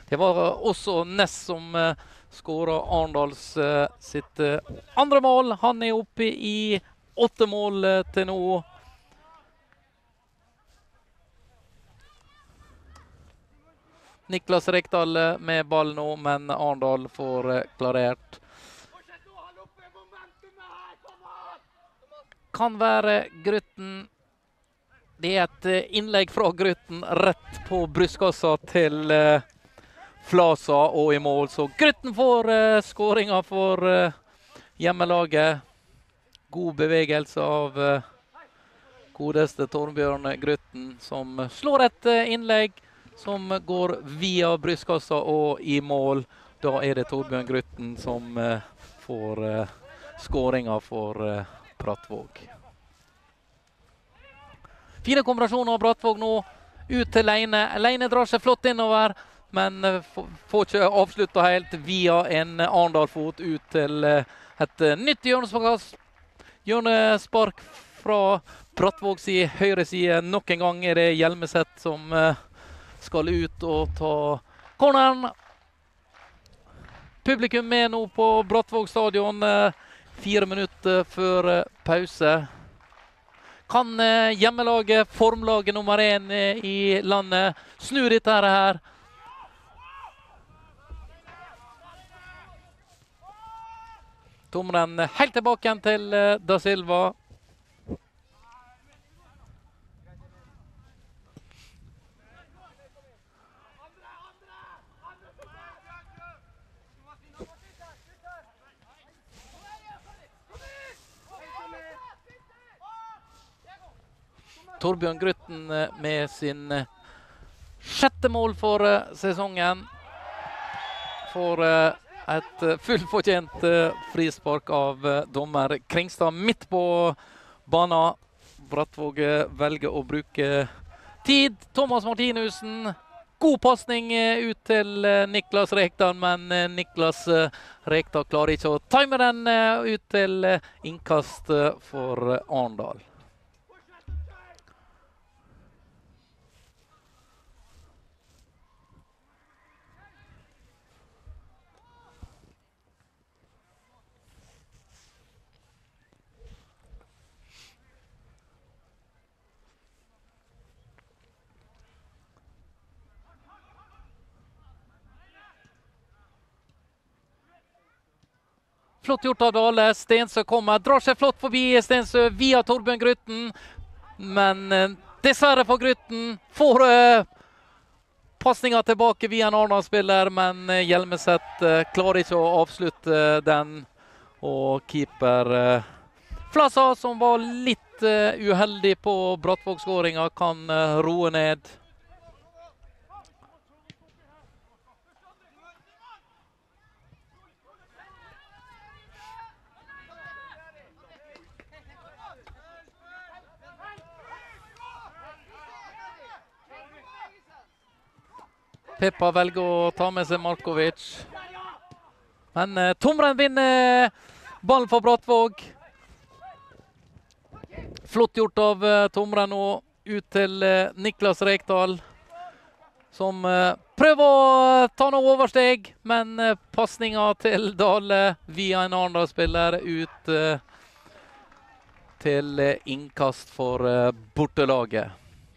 [SPEAKER 1] Det var også Ness som uh, skåret Arendals uh, sitt uh, andre mål. Han er oppe i åtte mål uh, til nå. Niklas Rekdal uh, med ball nå, men Arendal får uh, klarert. Kan være Grytten. Det er et uh, innlegg fra Grytten rett på brystkassa til uh, Flasa og i mål, så Grytten får uh, skåringer for uh, hjemmelaget. God bevegelse av uh, godeste Torbjørn Grytten, som slår et uh, innlegg som går via brystkassa og i mål. Da er det Torbjørn Grytten som uh, får uh, skåringer for uh, Brattvåg. Fine kombinasjoner av Brattvåg nå, ut til Leine. Leine drar seg flott innover, men får ikke avsluttet helt via en Arendal-fot ut til et nytt hjørnespark. Hjørnespark fra Brattvågs høyre side. Nok en gang er det Hjelmeset som skal ut og ta corneren. Publikum med nå på Brattvåg stadion. Fire minutter før pause. Kan hjemmelaget, formlaget nummer én i landet, snu dette her? Tommeren helt tilbake igjen til Da Silva. Torbjørn Grytten med sin sjette mål for sesongen. For et fullfortjent frispark av dommer Kringstad midt på banen. Brattvåg velger å bruke tid. Thomas Martinussen. God passning ut til Niklas Rekdal, men Niklas Rekdal klarer ikke å time den ut til innkast for Arendal. Flott gjort av Dale. Stensø kommer, drar seg flott forbi Stensø via Torbjørn Grytten. Men eh, dessverre for Grytten. Får eh, passninger tilbake via en Arendal-spiller, men eh, Hjelmeset eh, klarer ikke å avslutte den. Og keeper eh, Flasa, som var litt eh, uheldig på Brattvåg-skåringa, kan eh, roe ned. Peppa velger å ta med seg Markovic. Men eh, Tomren vinner ballen for Brattvåg. Flott gjort av eh, Tomren nå. Ut til eh, Niklas Rekdal. Som eh, prøver å ta noe oversteg. Men eh, passningen til Dale via en Arendal-spiller ut eh, til eh, innkast for eh, bortelaget.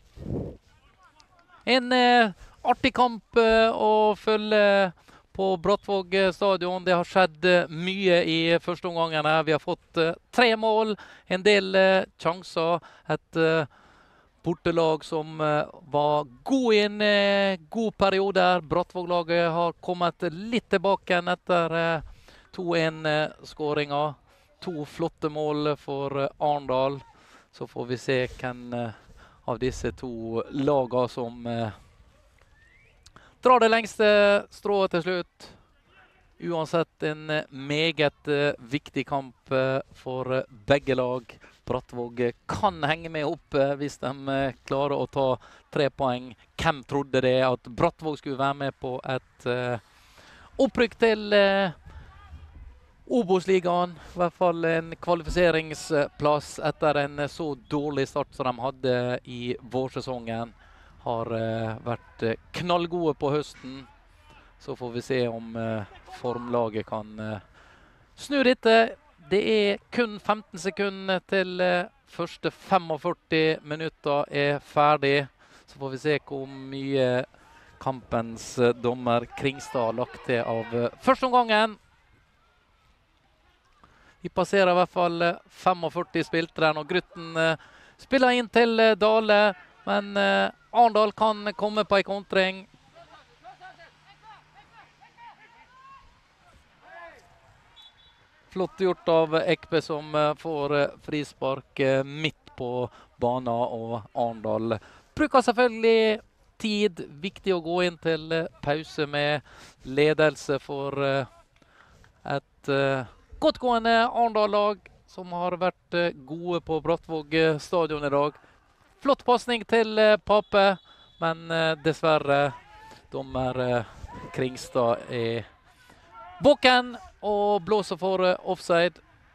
[SPEAKER 1] En eh, artig kamp uh, å følge på Brattvåg stadion. Det har skjedd uh, mye i første omgangen. Vi har fått uh, tre mål, en del uh, sjanser. Et uh, bortelag som uh, var god i en uh, god periode. Brattvåg-laget har kommet litt tilbake igjen etter uh, to en-skåringer. To flotte mål for uh, Arendal. Så får vi se hvem uh, av disse to lagene som uh, drar det lengste strået til slutt. Uansett en meget uh, viktig kamp uh, for uh, begge lag. Brattvåg kan henge med opp uh, hvis de uh, klarer å ta tre poeng. Hvem trodde det at Brattvåg skulle være med på et uh, opprykk til uh, Obos-ligaen? I hvert fall en kvalifiseringsplass etter en uh, så dårlig start som de hadde i vårsesongen. Har uh, vært uh, knallgode på høsten. Så får vi se om uh, formlaget kan uh, snu dette. Det er kun femten sekunder til uh, første førtifem minutter er ferdig. Så får vi se hvor mye kampens uh, dommer Kringstad har lagt til av uh, første omgangen. Vi passerer i hvert fall uh, førtifem spilte der når Grutten uh, spiller inn til uh, Dale. Men uh, Arendal kan komme på en kontring. Flott gjort av Ekpe som uh, får uh, frispark uh, midt på banen, og Arendal bruker selvfølgelig tid. Viktig å gå inn til uh, pause med ledelse for uh, et uh, godtgående Arendal-lag som har vært uh, gode på Brattvåg uh, stadion i dag. Flott passning til uh, Pape, men uh, dessverre dommer uh, Kringstad er bokken og blåser for uh, offside.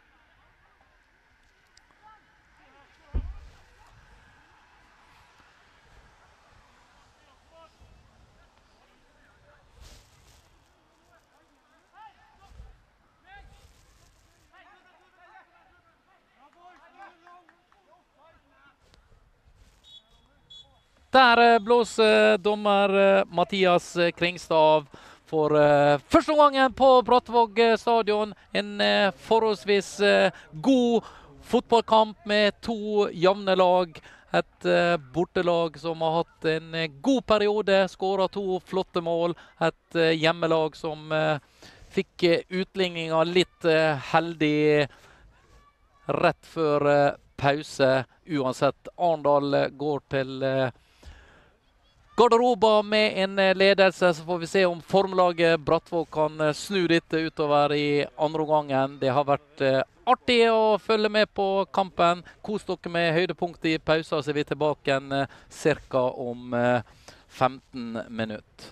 [SPEAKER 1] Der uh, blåser dommer uh, Mathias uh, Kringstad av for uh, første gangen på Brattvåg stadion. En uh, forholdsvis uh, god fotballkamp med to jevne lag. Et uh, bortelag som har hatt en uh, god periode, skåret to flotte mål. Et uh, hjemmelag som uh, fikk uh, utligninga litt uh, heldig rett før uh, pause. Uansett, Arendal uh, går til uh, garderoba med en ledelse, så får vi se om formlaget Brattvåg kan snu dette utover i andre omgangen. Det har vært eh, artig å følge med på kampen. Kos dere med høydepunkt i pausen, så er vi tilbake igjen eh, cirka om eh, femten minutter.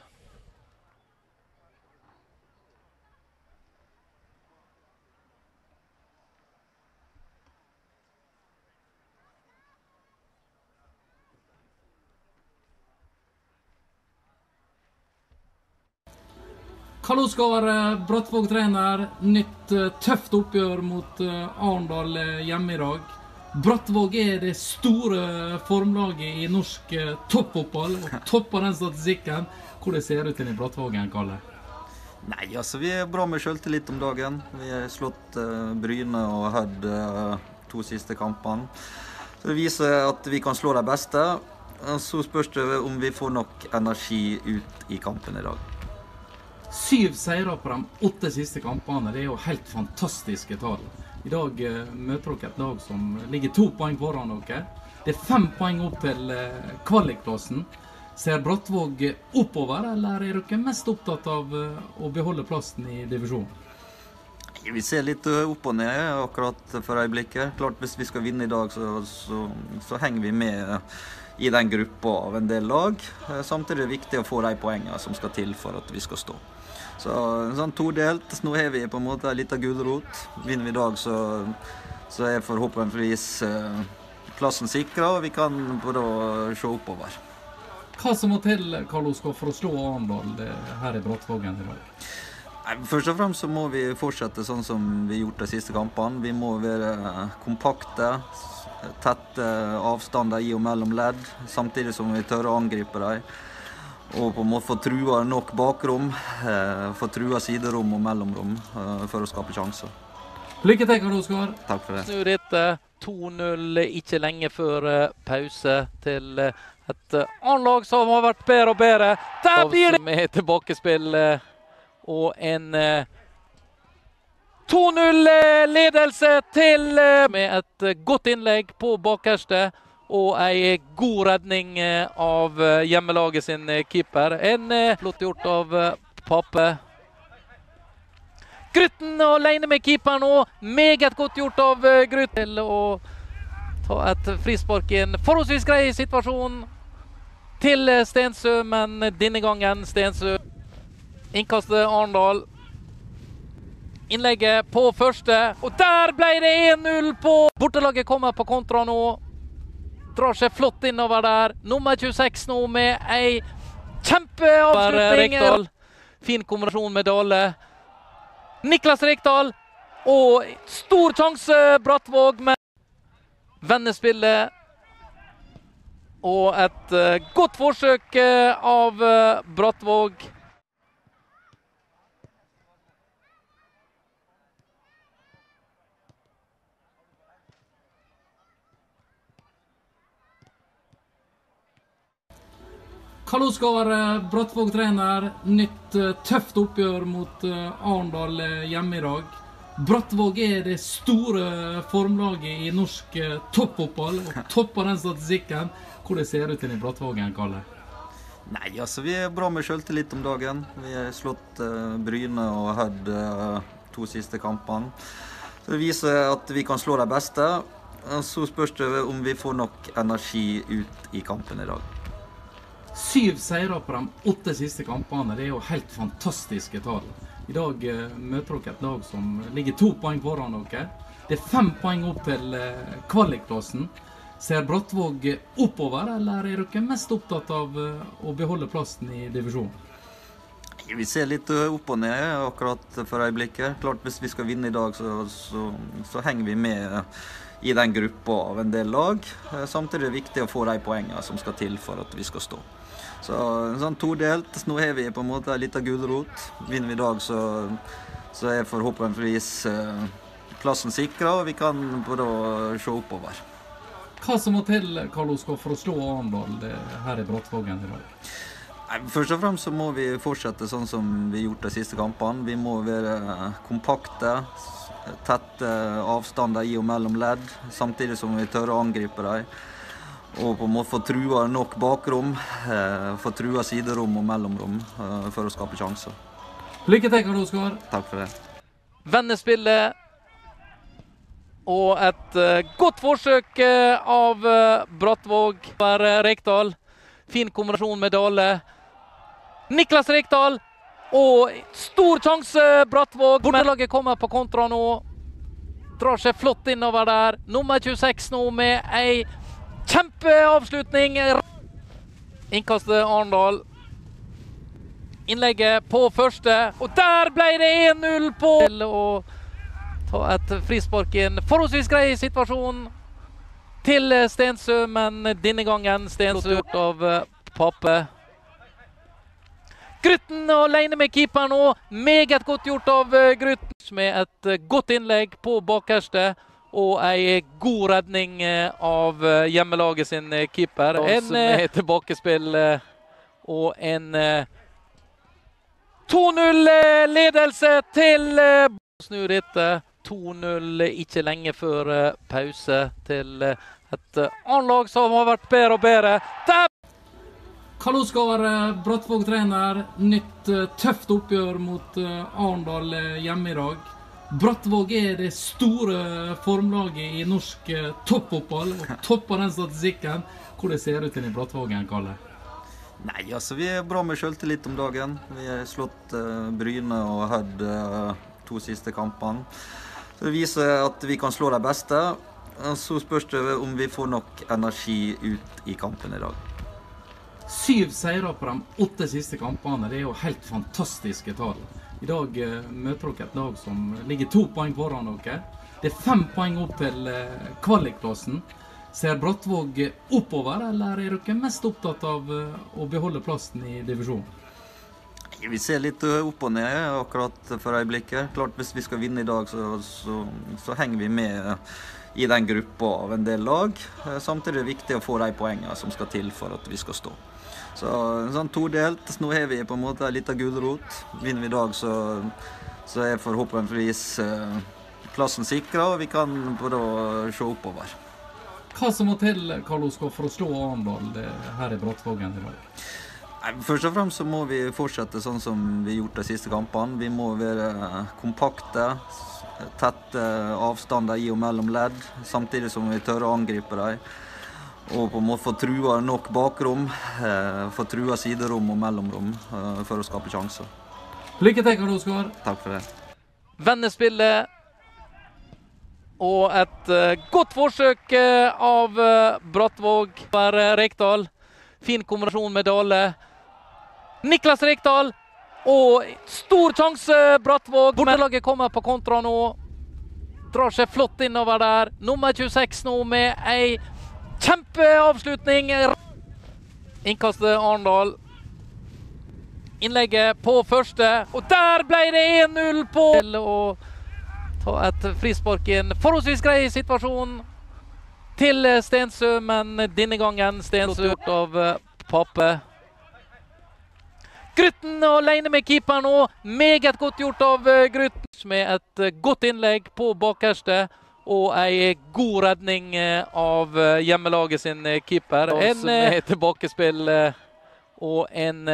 [SPEAKER 3] Karl Oskar, Brattvåg-trener. Nytt tøft oppgjør mot Arendal hjemme i dag. Brattvåg er det store formlaget i norsk toppfotball, og topper den statistikken. Hvordan ser det ut i Brattvågen, Kalle?
[SPEAKER 2] Nei, altså vi er bra med selvtillit om dagen. Vi har slått uh, Bryne og Hødd uh, to siste kampene. Så det viser at vi kan slå de beste. Så spørs det om vi får nok energi ut i kampen i dag.
[SPEAKER 3] Syv seirer på de åtte siste kampene, det er jo helt fantastiske tall. I dag uh, møter dere et lag som ligger to poeng foran dere. Det er fem poeng opp til uh, kvalikplassen. Ser Brattvåg oppover, eller er dere mest opptatt av uh, å beholde plassen i divisjonen?
[SPEAKER 2] Vi ser litt uh, opp og ned akkurat for øyeblikket. Klart hvis vi skal vinne i dag, så, så, så henger vi med uh, i den gruppa av en del lag. Uh, samtidig er det viktig å få de poengene som skal til for at vi skal stå. Så sånn todelt. Nå er vi på en måte en liten gulrot. Vinner vi i dag, så, så er forhåpentligvis eh, plassen sikret, og vi kan både se oppover.
[SPEAKER 3] Hva som må til, Karl Oskar, for å slå Arendal her i Brattvågen i dag?
[SPEAKER 2] Nei, først og fremst så må vi fortsette sånn som vi har gjort de siste kampene. Vi må være kompakte, tette avstander i og mellom ledd, samtidig som vi tør å angripe dem. Og på en måte få trua nok bakrom, eh, få trua siderom og mellomrom eh, for å skape sjanser.
[SPEAKER 3] Lykke til, Karl Oskar.
[SPEAKER 2] Takk for det.
[SPEAKER 1] Snur dette to null ikke lenge før uh, pause til uh, et uh, annet lag som har vært bedre og bedre. Der blir det med tilbakespill uh, og en uh, to null ledelse til uh, med et uh, godt innlegg på bakerste. Og en god redning av hjemmelaget sin keeper. En flott gjort av Pape. Grutten alene med keeper nå. Meget godt gjort av Grutten til å ta et frispark i en forholdsvis grei situasjon til Stensø, men denne gangen Stensø innkastet Arendal. Innlegget på første, og der ble det en null på. Bortelaget kommer på kontra nå. Drar seg flott innover der. Nummer tjueseks nå med ei kjempeavslutning. Fin kombinasjon med Dale. Niklas Rekdal. Og stor sjanse Brattvåg, men vennespillet. Og et uh, godt forsøk uh, av uh, Brattvåg.
[SPEAKER 3] Karl Oskar, Brattvåg-trener. Nytt uh, tøft oppgjør mot uh, Arendal uh, hjemme i dag. Brattvåg er det store formlaget i norsk uh, toppfotball, og topper den statistikken. Hvordan ser det ut i Brattvågen, Kalle?
[SPEAKER 2] Nei, altså vi er bra med selvtillit om dagen. Vi har slått uh, Bryne og Hødd uh, to siste kampene. Så det viser at vi kan slå de beste. Så spørs det om vi får nok energi ut i kampen i dag.
[SPEAKER 3] Syv seirer på de åtte siste kampene, det er jo helt fantastiske tall. I dag uh, møter dere et lag som ligger to poeng foran dere. Det er fem poeng opp til uh, kvalikplassen. Ser Brattvåg oppover, eller er dere mest opptatt av uh, å beholde plassen i divisjonen?
[SPEAKER 2] Vi ser litt opp og ned akkurat for øyeblikket. Klart hvis vi skal vinne i dag, så, så, så henger vi med i den gruppa av en del lag. Samtidig er det viktig å få de poengene som skal til for at vi skal stå. Så en sånn todelt. Nå har vi på en måte en liten gulrot. Vinner vi i dag, så, så er forhåpentligvis uh, plassen sikret, og vi kan både se oppover.
[SPEAKER 3] Hva som må til, Karl Oskar, for å slå Arendal her i Brattvågen i dag?
[SPEAKER 2] Nei, først og fremst så må vi fortsette sånn som vi har gjort de siste kampene. Vi må være kompakte, tette avstander i og mellom ledd, samtidig som vi tør å angripe dem. Og på en måte få trua nok bakrom, eh, få trua siderom og mellomrom eh, for å skape sjanser.
[SPEAKER 3] Lykke til, Karl Oskar.
[SPEAKER 2] Takk for det.
[SPEAKER 1] Vennespillet. Og et uh, godt forsøk uh, av uh, Brattvåg. Per uh, Rekdal. Fin kombinasjon med Dale. Niklas Rekdal. Og stor sjanse Brattvåg. Bortelaget kommer på kontra nå. Drar seg flott innover der. Nummer tjueseks nå med ei kjempeavslutning. Innkastet Arendal. Innlegget på første. Og der ble det en null på. Og et frispark i en forholdsvis grei situasjon til Stensø, men denne gangen Stensø gjort av Pape. Grytten alene med keeper nå, meget godt gjort av Grytten, med et godt innlegg på bakerste og en god redning av hjemmelaget sin keeper. En tilbakespill og en to null ledelse til snur dette. to null ikke lenge før uh, pause til uh, et uh, annet lag som har vært bedre og bedre. Der!
[SPEAKER 3] Karl Oskar, Brattvåg-trener. Nytt uh, tøft oppgjør mot uh, Arendal uh, hjemme i dag. Brattvåg er det store formlaget i norsk uh, toppfotball, og topper den statistikken. Hvordan ser det ut i Brattvågen, Kalle?
[SPEAKER 2] Nei, altså vi er bra med selvtillit om dagen. Vi har slått uh, Bryne og Hødd uh, to siste kampene. Så det viser at vi kan slå de beste. Så spørs det om vi får nok energi ut i kampen i dag.
[SPEAKER 3] Syv seirer på de åtte siste kampene, det er jo helt fantastiske tall. I dag uh, møter dere et lag som ligger to poeng foran dere. Det er fem poeng opp til uh, kvalikplassen. Ser Brattvåg oppover, eller er dere mest opptatt av uh, å beholde plassen i divisjonen?
[SPEAKER 2] Vi ser litt opp og ned akkurat for øyeblikket. Klart hvis vi skal vinne i dag, så, så, så henger vi med i den gruppa av en del lag. Samtidig er det viktig å få de poengene som skal til for at vi skal stå. Så en sånn todelt. Nå har vi på en måte en liten gulrot. Vinner vi i dag, så, så er forhåpentligvis eh, plassen sikret, og vi kan både se oppover.
[SPEAKER 3] Hva som må til, Karl Oskar, for å slå Arendal her i Brattvågen i dag?
[SPEAKER 2] Først og fremst så må vi fortsette sånn som vi har gjort de siste kampene. Vi må være kompakte, tette avstander i og mellom ledd, samtidig som vi tør å angripe dem. Og på en måte få trua nok bakrom, eh, få trua siderom og mellomrom eh, for å skape sjanser.
[SPEAKER 3] Lykke til, Karl Oskar.
[SPEAKER 2] Takk for det.
[SPEAKER 1] Vennespillet. Og et uh, godt forsøk uh, av uh, Brattvåg. Per uh, Rekdal. Fin kombinasjon med Dale. Niklas Rekdal. Og stor sjanse, Brattvåg. Bortelaget kommer på kontra nå. Drar seg flott innover der. Nummer tjueseks nå med ei kjempeavslutning. Innkastet Arendal. Innlegget på første. Og der ble det en null på! Til å ta et frispark i en forholdsvis grei situasjon til Stensø, men denne gangen Stensø gjort av Pape. Grytten alene med keeper nå. Meget godt gjort av Grytten. Med et godt innlegg på bakerste og ei god redning av hjemmelaget sin keeper. En tilbakespill og en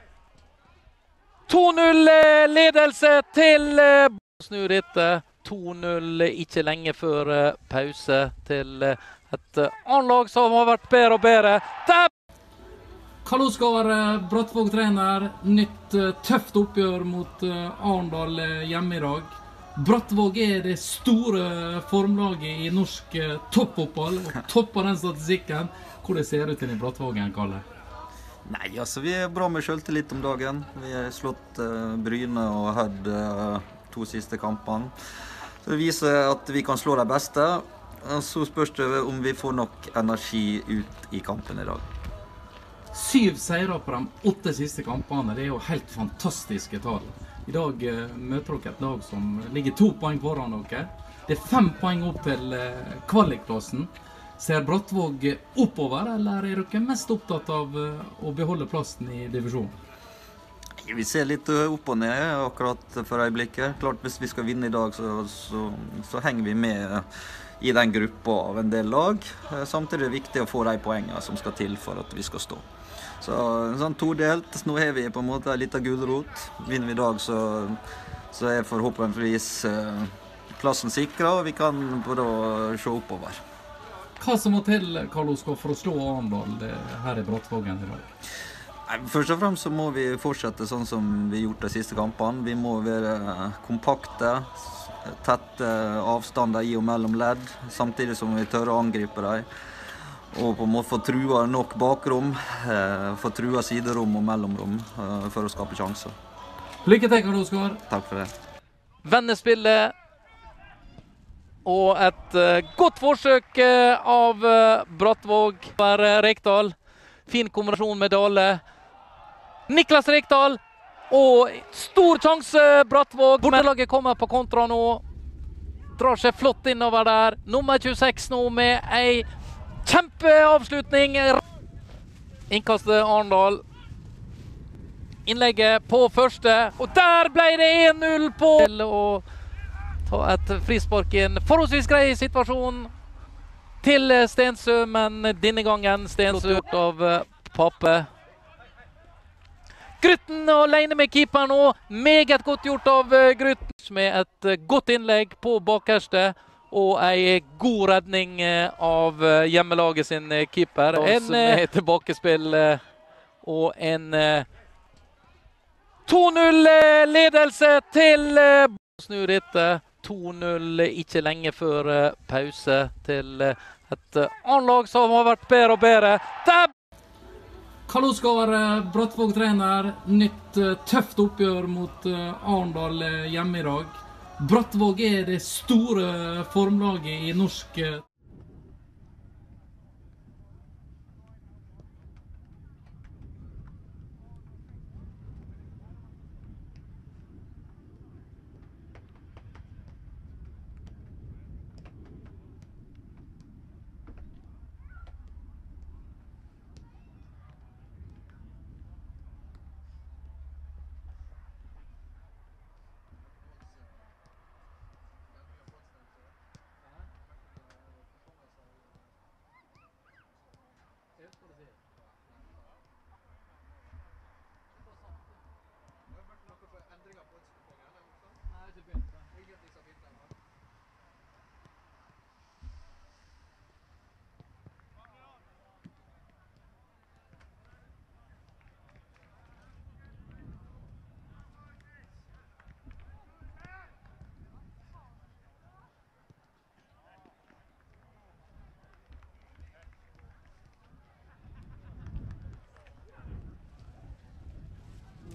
[SPEAKER 1] to null-ledelse til snur dette. to null ikke lenge før pause til et annet lag som har vært bedre og bedre. Der!
[SPEAKER 3] Karl Oskar, Brattvåg-trener. Nytt tøft oppgjør mot Arendal hjemme i dag. Brattvåg er det store formlaget i norsk toppfotball, og topper den statistikken. Hvordan ser det ut i Brattvågen, Kalle?
[SPEAKER 2] Nei, altså vi er bra med selvtillit om dagen. Vi har slått uh, Bryne og Hødd uh, to siste kampene. Så det viser at vi kan slå de beste. Så spørs det om vi får nok energi ut i kampen i dag.
[SPEAKER 3] Syv seirer på de åtte siste kampene, det er jo helt fantastiske tall. I dag uh, møter dere et lag som ligger to poeng foran dere. Det er fem poeng opp til uh, kvalikplassen. Ser Brattvåg oppover, eller er dere mest opptatt av uh, å beholde plassen i divisjonen?
[SPEAKER 2] Vi ser litt opp og ned akkurat for øyeblikket. Klart hvis vi skal vinne i dag, så, så, så henger vi med i den gruppa av en del lag. Samtidig er det viktig å få de poengene som skal til for at vi skal stå. Så sånn todelt. Nå har vi på en måte en liten gulrot. Vinner vi i dag, så, så er forhåpentligvis eh, plassen sikret, og vi kan både se oppover.
[SPEAKER 3] Hva som må til, Karl Oskar, for å slå Arendal her i Brattvågen i dag?
[SPEAKER 2] Først og fremst så må vi fortsette sånn som vi har gjort de siste kampene. Vi må være kompakte, tette avstander i og mellom ledd, samtidig som vi tør å angripe dem. Og på en måte få trua nok bakrom, få trua siderom og mellomrom for å skape sjanser.
[SPEAKER 3] Lykke til, Karl Oskar.
[SPEAKER 2] Takk for det.
[SPEAKER 1] Vennespillet og et uh, godt forsøk uh, av uh, Brattvåg per uh, Rekdal. Fin kombinasjon med Dale. Niklas Rekdal og stor sjanse, Brattvåg. Bortelaget kommer på kontra nå. Drar seg flott innover der. Nummer tjueseks nå med ei kjempeavslutning. Innkastet Arendal. Innlegget på første. Og der ble det en null på! Til å ta et frispark i en forholdsvis grei situasjon til Stensø, men denne gangen Stensø gjort av Pape. Grytten alene med keeper nå. Meget godt gjort av Grytten. Med et godt innlegg på bakerste og ei god redning av hjemmelaget sin keeper. En tilbakespill og en to null-ledelse til snur dette. to null ikke lenge før pause til et annet lag som har vært bedre og bedre. Der!
[SPEAKER 3] Karl Oskar, Brattvåg-trener. Nytt tøft oppgjør mot Arendal hjemme i dag. Brattvåg er det store formlaget i norsk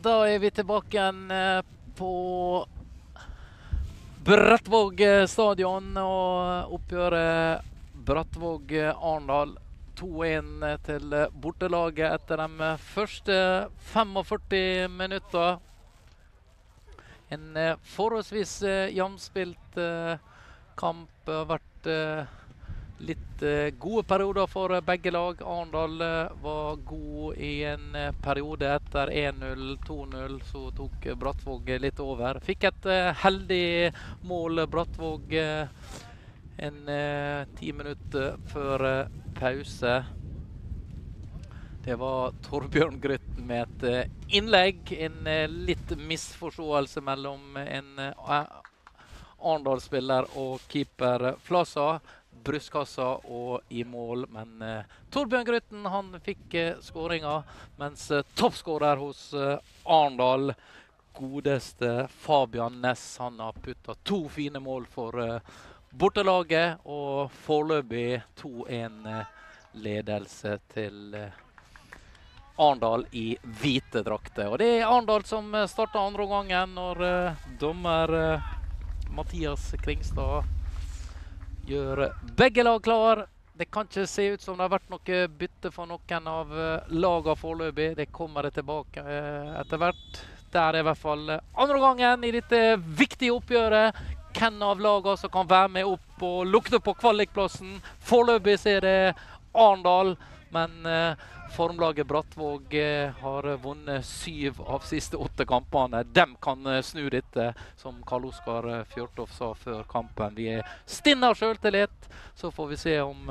[SPEAKER 1] da er vi tilbake igjen på Brattvåg stadion og oppgjøret Brattvåg-Arendal to en til bortelaget etter de første femogførti minutter. En forholdsvis jevnspilt kamp har vært litt gode perioder for begge lag. Arendal var god i en periode etter en null, to null, så tok Brattvåg litt over. Fikk et heldig mål Brattvåg en ti minutter før pause. Det var Torbjørn Grytten med et innlegg, en litt misforståelse mellom en Arendal-spiller og keeper Flasa. Brystkassa og i mål, men uh, Torbjørn Grytten han fikk uh, skåringa, mens uh, toppskårer hos uh, Arendal, godeste Fabian Ness, han har puttet to fine mål for uh, bortelaget, og foreløpig to en uh, ledelse til uh, Arendal i hvite drakter. Og det er Arendal som uh, starter andre gangen når uh, dommer uh, Mathias Kringstad gjør begge lag klar. Det kan ikke se ut som det har vært noe bytte for noen av lagene foreløpig. Det kommer det tilbake etter hvert. Det er i hvert fall andre gangen i dette viktige oppgjøret. Hvem av lagene som kan være med opp og lukte på kvalikplassen. Foreløpig er det Arendal, men formlaget Brattvåg har vunnet syv av siste åtte kampene. De kan snu dette, som Karl Oskar Fjørtoft sa før kampen. Vi er stinne av selvtillit, så får vi se om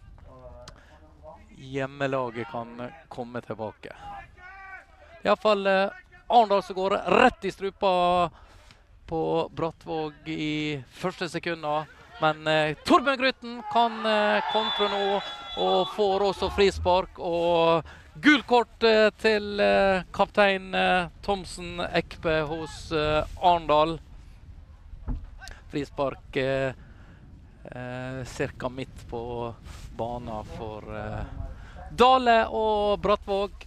[SPEAKER 1] hjemmelaget kan komme tilbake. I hvert fall Arendal som går rett i strupa på Brattvåg i første sekunder. Men eh, Torbjørn Grytten kan eh, kontre nå og får også frispark. Og gult kort eh, til eh, kaptein eh, Thomsen Ekpe hos eh, Arendal. Frispark eh, eh, cirka midt på banen for eh, Dale og Brattvåg.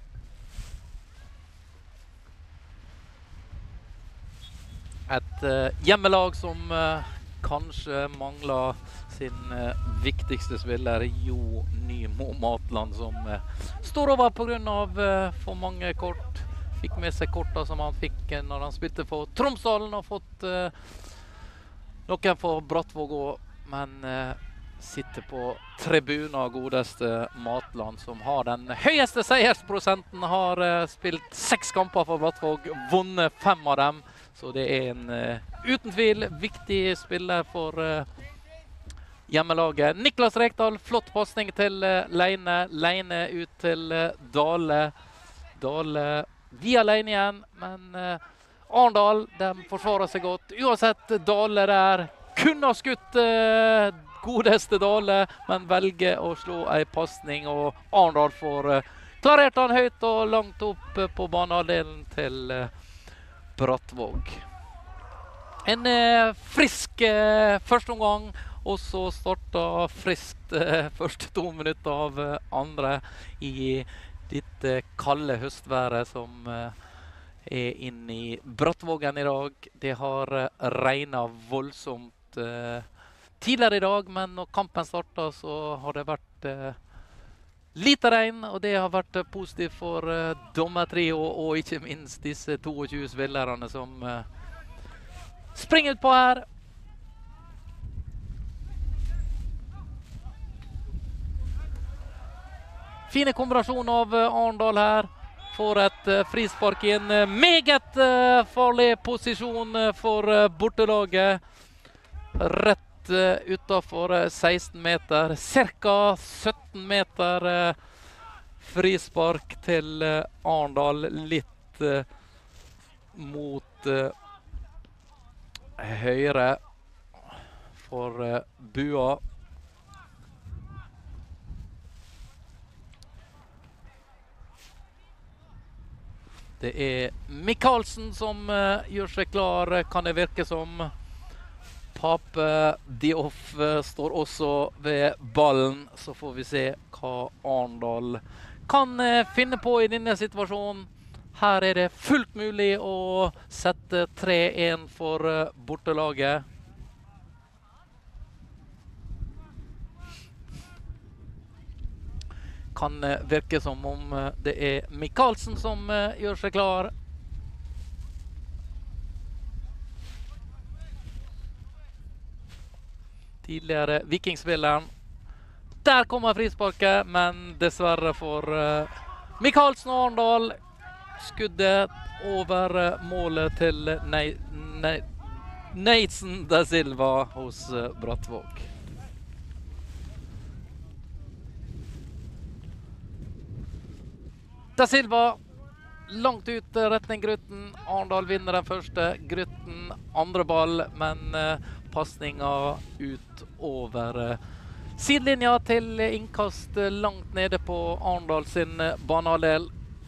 [SPEAKER 1] Et eh, hjemmelag som eh, kanskje mangler sin uh, viktigste spiller, Jo Nymo Matland, som uh, står over på grunn av uh, for mange kort. Fikk med seg korta som han fikk uh, når han spilte for Tromsdalen, og fått uh, noen for Brattvåg også, men uh, sitter på tribunen, godeste Matland, som har den høyeste seiersprosenten, har uh, spilt seks kamper for Brattvåg, vunnet fem av dem. Så det er en uh, uten tvil viktig spiller for uh, hjemmelaget. Niklas Rekdal, flott passning til uh, Leine. Leine ut til uh, Dale. Dale via Leine igjen, men uh, Arendal, de forsvarer seg godt. Uansett, Dale der kunne ha skutt uh, godeste Dale, men velger å slå en passning, og Arendal får uh, klarert han høyt og langt opp uh, på banehalvdelen til uh, Brattvåg. En eh, frisk eh, første omgang, og så startet friskt eh, første to minutter av eh, andre i dette kalde høstværet som eh, er inne i Brattvågen i dag. Det har eh, regnet voldsomt eh, tidligere i dag, men når kampen startet så har det vært eh, lite regn, og det har vært positivt for uh, dommertrio og ikke minst disse tjueto spillerne som uh, springer ut på her. Fine kombinasjon av uh, Arendal her. Får et uh, frispark i en uh, meget uh, farlig posisjon uh, for uh, bortelaget. Rett Uh, utenfor uh, seksten meter, cirka sytten meter uh, frispark til uh, Arendal, litt uh, mot uh, høyre for uh, Bua. Det er Michaelsen som uh, gjør seg klar, kan det virke som. Pape Dioff står også ved ballen, så får vi se hva Arendal kan finne på i denne situasjonen. Her er det fullt mulig å sette tre en for uh, bortelaget. Kan uh, virke som om uh, det er Michaelsen som uh, gjør seg klar. Tidligere vikingspilleren. Der kommer frisparket, men dessverre for uh, Michaelsen og Arendal. Skuddet over uh, målet til Nei, Nei, Neitsen da Silva hos uh, Brattvåg. Da Silva langt ut retning Grutten. Arendal vinner den første. Grutten andre ball, men uh, passninga ut over uh, sidelinja til innkast uh, langt nede på Arendal sin uh, banehalvdel.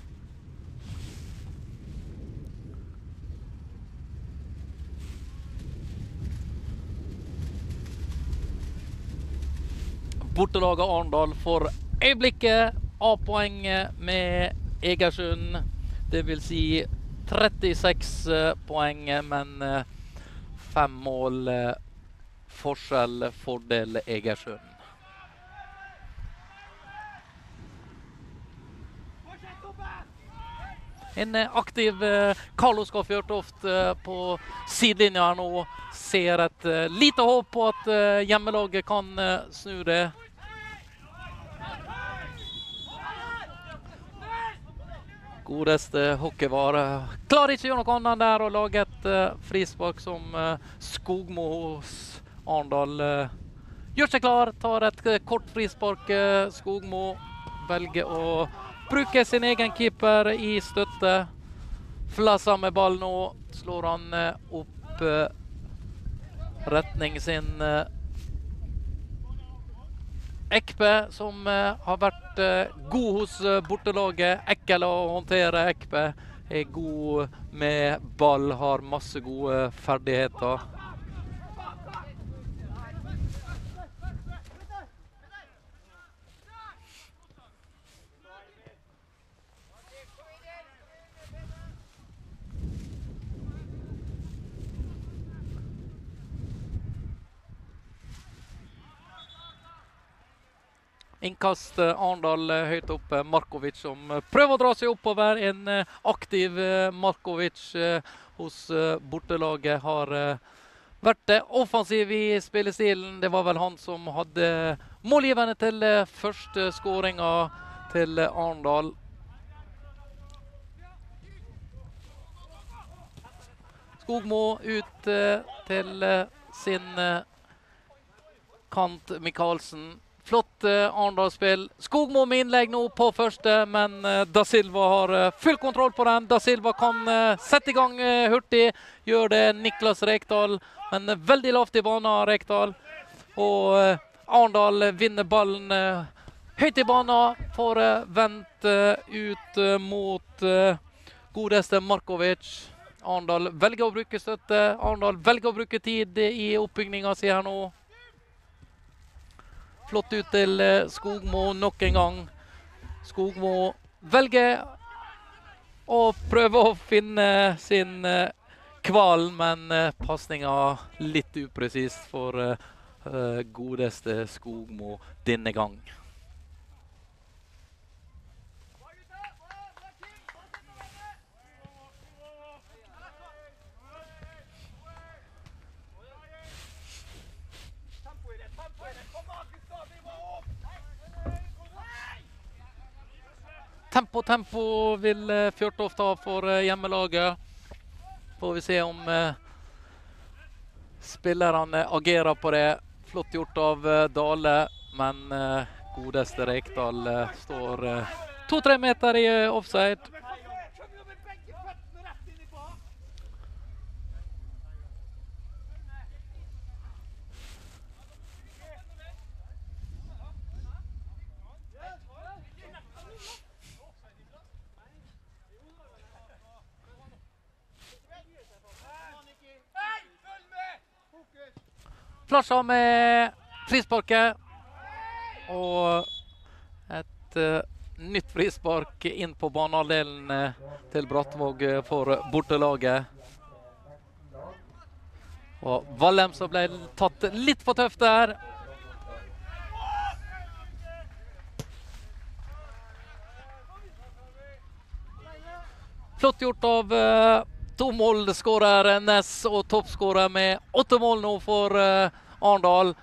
[SPEAKER 1] Bortelaget Arendal får øyeblikket A-poeng med Egersund. Det vil si trettiseks poeng, men fem mål forskjell fordel Egersund. En aktiv Carlos Oskar Fjørtoft på sidelinja nå ser et lite håp på at hjemmelaget kan snu det. Godeste hockeyvare. Klarer ikke å gjøre noe annet der og lage et uh, frispark som uh, Skogmo hos Arendal uh, gjør seg klar. Tar et uh, kort frispark. Uh, Skogmo velger å bruke sin egen keeper i støtte. Flasser med ball nå. Slår han uh, opp uh, retning sin uh, Ekpe, som uh, har vært uh, god hos uh, bortelaget. Ekkel å håndtere. Ekpe er god med ball, har masse gode ferdigheter. Innkast Arendal høyt opp. Markovic som prøver å dra seg oppover. En aktiv Markovic hos bortelaget har vært offensiv i spillestilen. Det var vel han som hadde målgivende til første skåringa til Arendal. Skogmo ut til sin kant Michaelsen. Flott uh, Arendal-spill. Skogmo med innlegg nå på første, men uh, Da Silva har uh, full kontroll på den. Da Silva kan uh, sette i gang uh, hurtig. Gjør det Niklas Rekdal, men uh, veldig lavt i banen Rekdal. Og uh, Arendal vinner ballen uh, høyt i banen. Får uh, vendt uh, ut uh, mot uh, godeste Markovic. Arendal velger å bruke støtte. Arendal velger å bruke tid i oppbygninga si her nå. Flott ut til Skogmo nok en gang. Skogmo velger å prøve å finne sin kval, men passninga litt upresist for godeste Skogmo denne gang. Tempo, tempo vil Fjørtoft ha for hjemmelaget. Får vi se om eh, spillerne agerer på det. Flott gjort av eh, Dale, men eh, godeste Rekdal eh, står eh, to-tre meter i eh, offside. Flasha med frisparket og et uh, nytt frispark inn på banehalvdelen til Brattvåg for bortelaget. Og Valheim som ble tatt litt for tøft der. Flott gjort av uh, to målskårer Ness og toppskårer med åtte mål nå for uh, Arendal.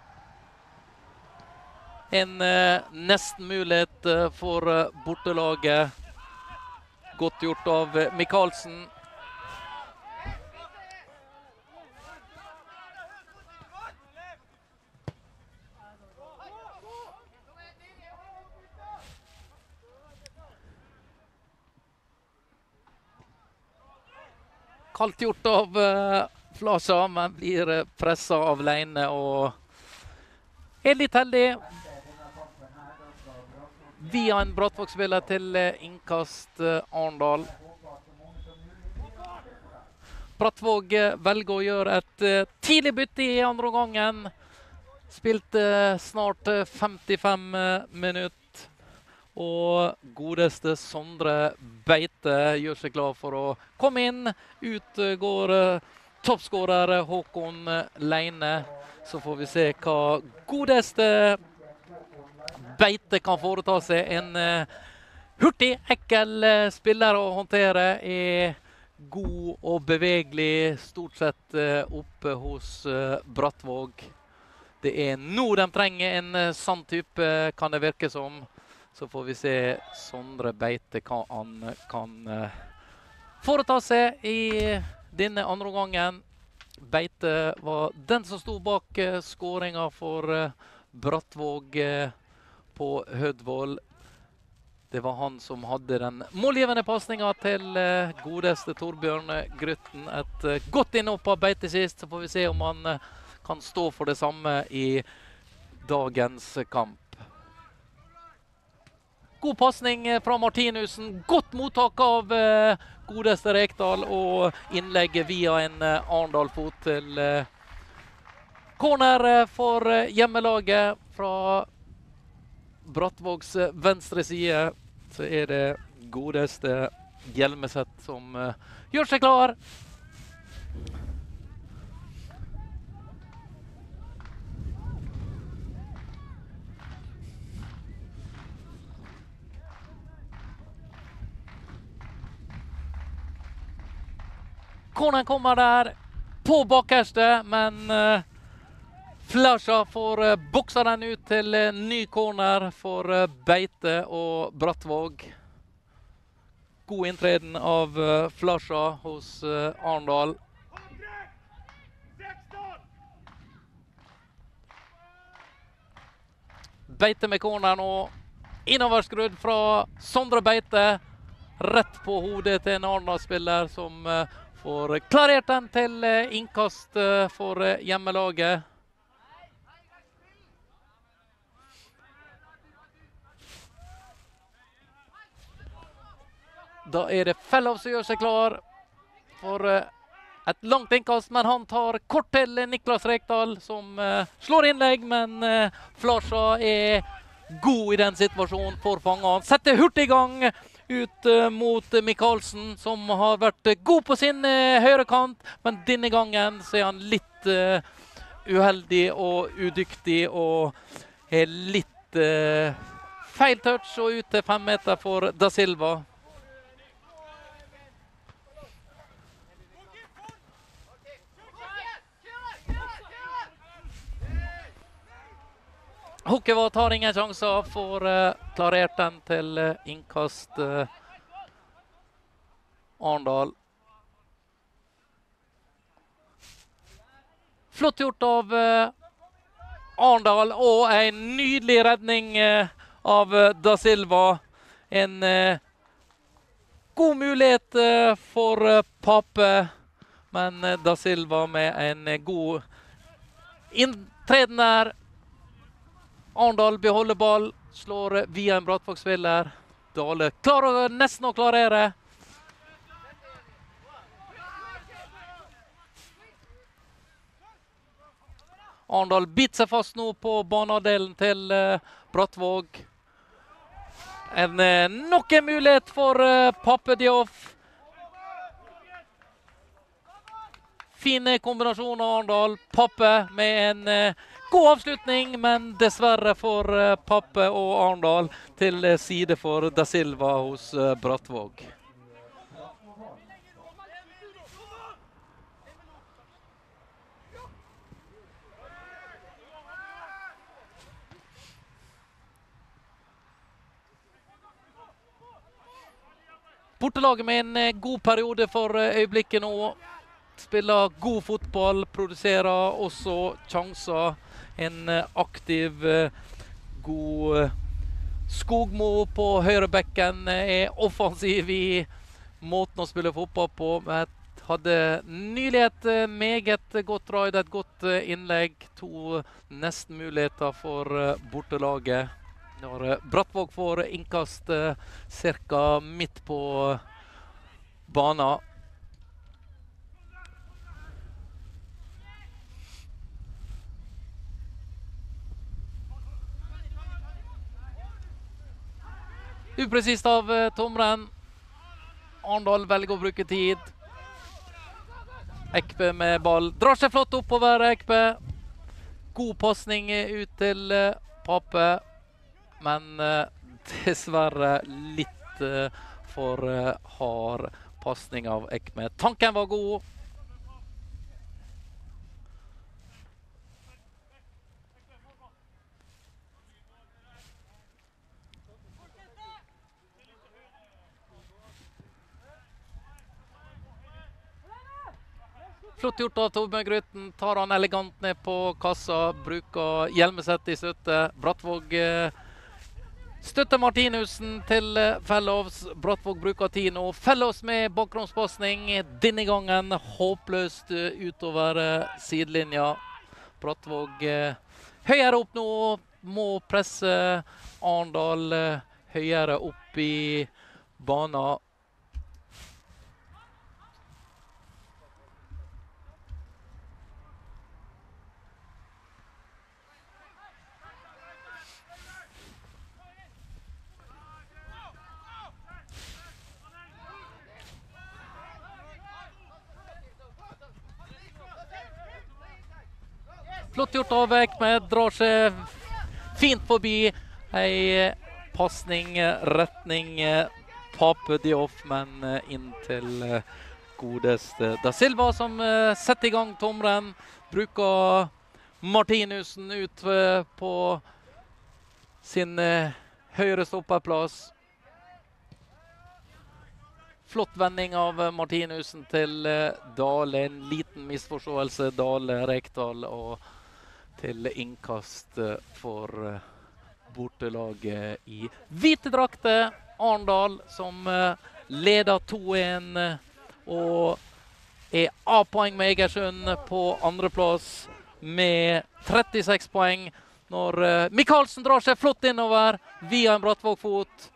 [SPEAKER 1] En uh, nesten mulighet uh, for uh, bortelaget. Godt gjort av uh, Michaelsen. Kaldt gjort av uh, Flasha, men blir uh, presset av Leine og er litt heldig. Via en Brattvåg-spiller til uh, innkast uh, Arendal. Brattvåg uh, velger å gjøre et uh, tidlig bytte i andre gangen. Spilte uh, snart uh, femtifem uh, minutter. Og godeste Sondre Beite gjør seg klar for å komme inn. Ut går uh, toppskårer Håkon Leine. Så får vi se hva godeste Beite kan foreta seg. En uh, hurtig, ekkel uh, spiller å håndtere. Er god og bevegelig, stort sett uh, oppe hos uh, Brattvåg. Det er nå de trenger en uh, sann type, kan det virke som. Så får vi se Sondre Beite hva han kan uh, foreta seg i denne andre gangen. Beite var den som sto bak uh, skåringen for uh, Brattvåg uh, på Hødvoll. Det var han som hadde den målgivende passningen til uh, godeste Torbjørn Grytten. Et uh, godt innhopp av Beite sist, så får vi se om han uh, kan stå for det samme i dagens kamp. God passning fra Martinussen. Godt mottak av uh, godeste Rekdal og innlegget via en uh, Arendal-fot til uh, corner uh, for uh, hjemmelaget fra Brattvågs uh, venstre side. Så er det godeste Hjelmeset som uh, gjør seg klar. Corneren kommer der på bakerste, men uh, Flasha får uh, boksa den ut til uh, ny corner for uh, Beite og Brattvåg. God inntreden av uh, Flasha hos uh, Arendal. Beite med corneren og innoverskrudd fra Sondre Beite. Rett på hodet til en Arendal-spiller som uh, får klarert den til innkast for hjemmelaget. Da er det Fellov som gjør seg klar for et langt innkast, men han tar kort til Niklas Rekdal som slår innlegg, men Flasha er god i den situasjonen for fanget. Han setter hurtig i gang ut uh, mot uh, Michaelsen, som har vært uh, god på sin uh, høyre kant, men denne gangen så er han litt uh, uheldig og udyktig, og er litt uh, feil touch, og ut til fem meter for Da Silva. Hokkeva tar ingen sjanser, får uh, klarert den til uh, innkast uh, Arendal. Flott gjort av uh, Arendal, og en nydelig redning uh, av uh, Da Silva. En uh, god mulighet uh, for uh, Pape, men uh, Da Silva med en uh, god inntreden der. Arendal beholder ball, slår via en Brattvåg-spiller. Dale klarer nesten å klarere. Arendal biter seg fast nå på banehalvdelen til uh, Brattvåg. En, eh, nok en mulighet for eh, Pape Dioff. Fine kombinasjon av Arendal. Pape med en eh, god avslutning, men dessverre for eh, Pape og Arendal til eh, side for Da Silva hos eh, Brattvåg. Bortelaget med en eh, god periode for eh, øyeblikket nå. Spiller god fotball, produserer også sjanser. En eh, aktiv, eh, god eh, Skogmo på høyrebekken eh, er offensiv i måten å spille fotball på. Men hadde nylig et eh, meget godt raid, et godt eh, innlegg. To nesten muligheter for eh, bortelaget. Når eh, Brattvåg får innkast eh, cirka midt på eh, banen. Upresist av uh, Tomren. Arendal velger å bruke tid. Ekpe med ball. Drar seg flott oppover, Ekpe. God passning ut til uh, Pape. Men uh, dessverre litt uh, for uh, hard passning av Ekpe. Tanken var god. Flott gjort av Tobbe Grytten. Tar han elegant ned på kassa. Bruker Hjelmeset i støtte. Brattvåg eh, støtter Martinussen til eh, Fellows. Brattvåg bruker tid nå. Fellows med bakgrunnspassning. Denne gangen håpløst eh, utover eh, sidelinja. Brattvåg eh, høyere opp nå. Må presse Arendal eh, høyere opp i banen. Flott gjort av Ekme, drar seg fint forbi. Ei passning, retning Pape Dioff, men inn til godeste Da Silva, som setter i gang Tomren. Bruker Martinussen ut på sin høyre stopperplass. Flott vending av Martinussen til Dale. En liten misforståelse. Dale, Rekdal og til innkast for bortelaget i hvite drakter. Arendal som leder to en og er A-poeng med Egersund på andreplass med trettiseks poeng. Når Michaelsen drar seg flott innover via en Brattvåg-fot.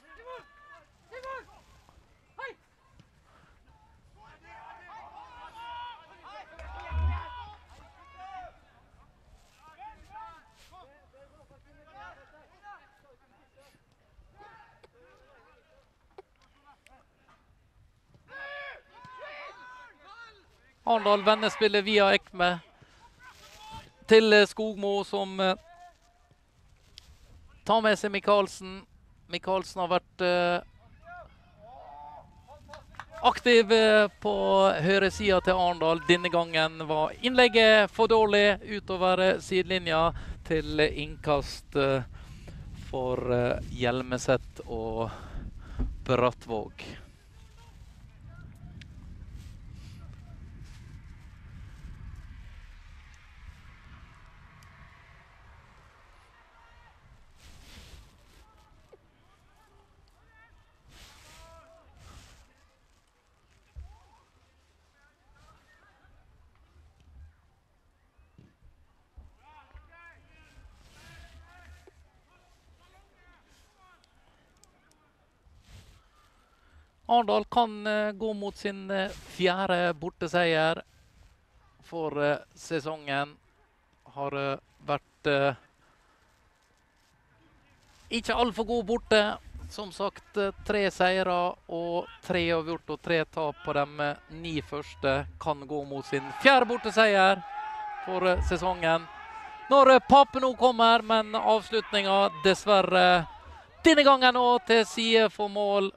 [SPEAKER 1] Arendal vender spillet via Ekme til Skogmo, som eh, tar med seg Michaelsen. Michaelsen har vært eh, aktiv eh, på høyre siden til Arendal. Denne gangen var innlegget for dårlig utover eh, sidelinja til innkast eh, for eh, Hjelmeset og Brattvåg. Arendal kan uh, gå mot sin uh, fjerde borteseier for uh, sesongen. Har uh, vært uh, ikke altfor god borte. Som sagt, tre seire og tre avgjort og tre tap på de ni første. Kan gå mot sin fjerde borteseier for sesongen. Når Pape nå kommer, men avslutningen dessverre denne gangen nå til side for mål.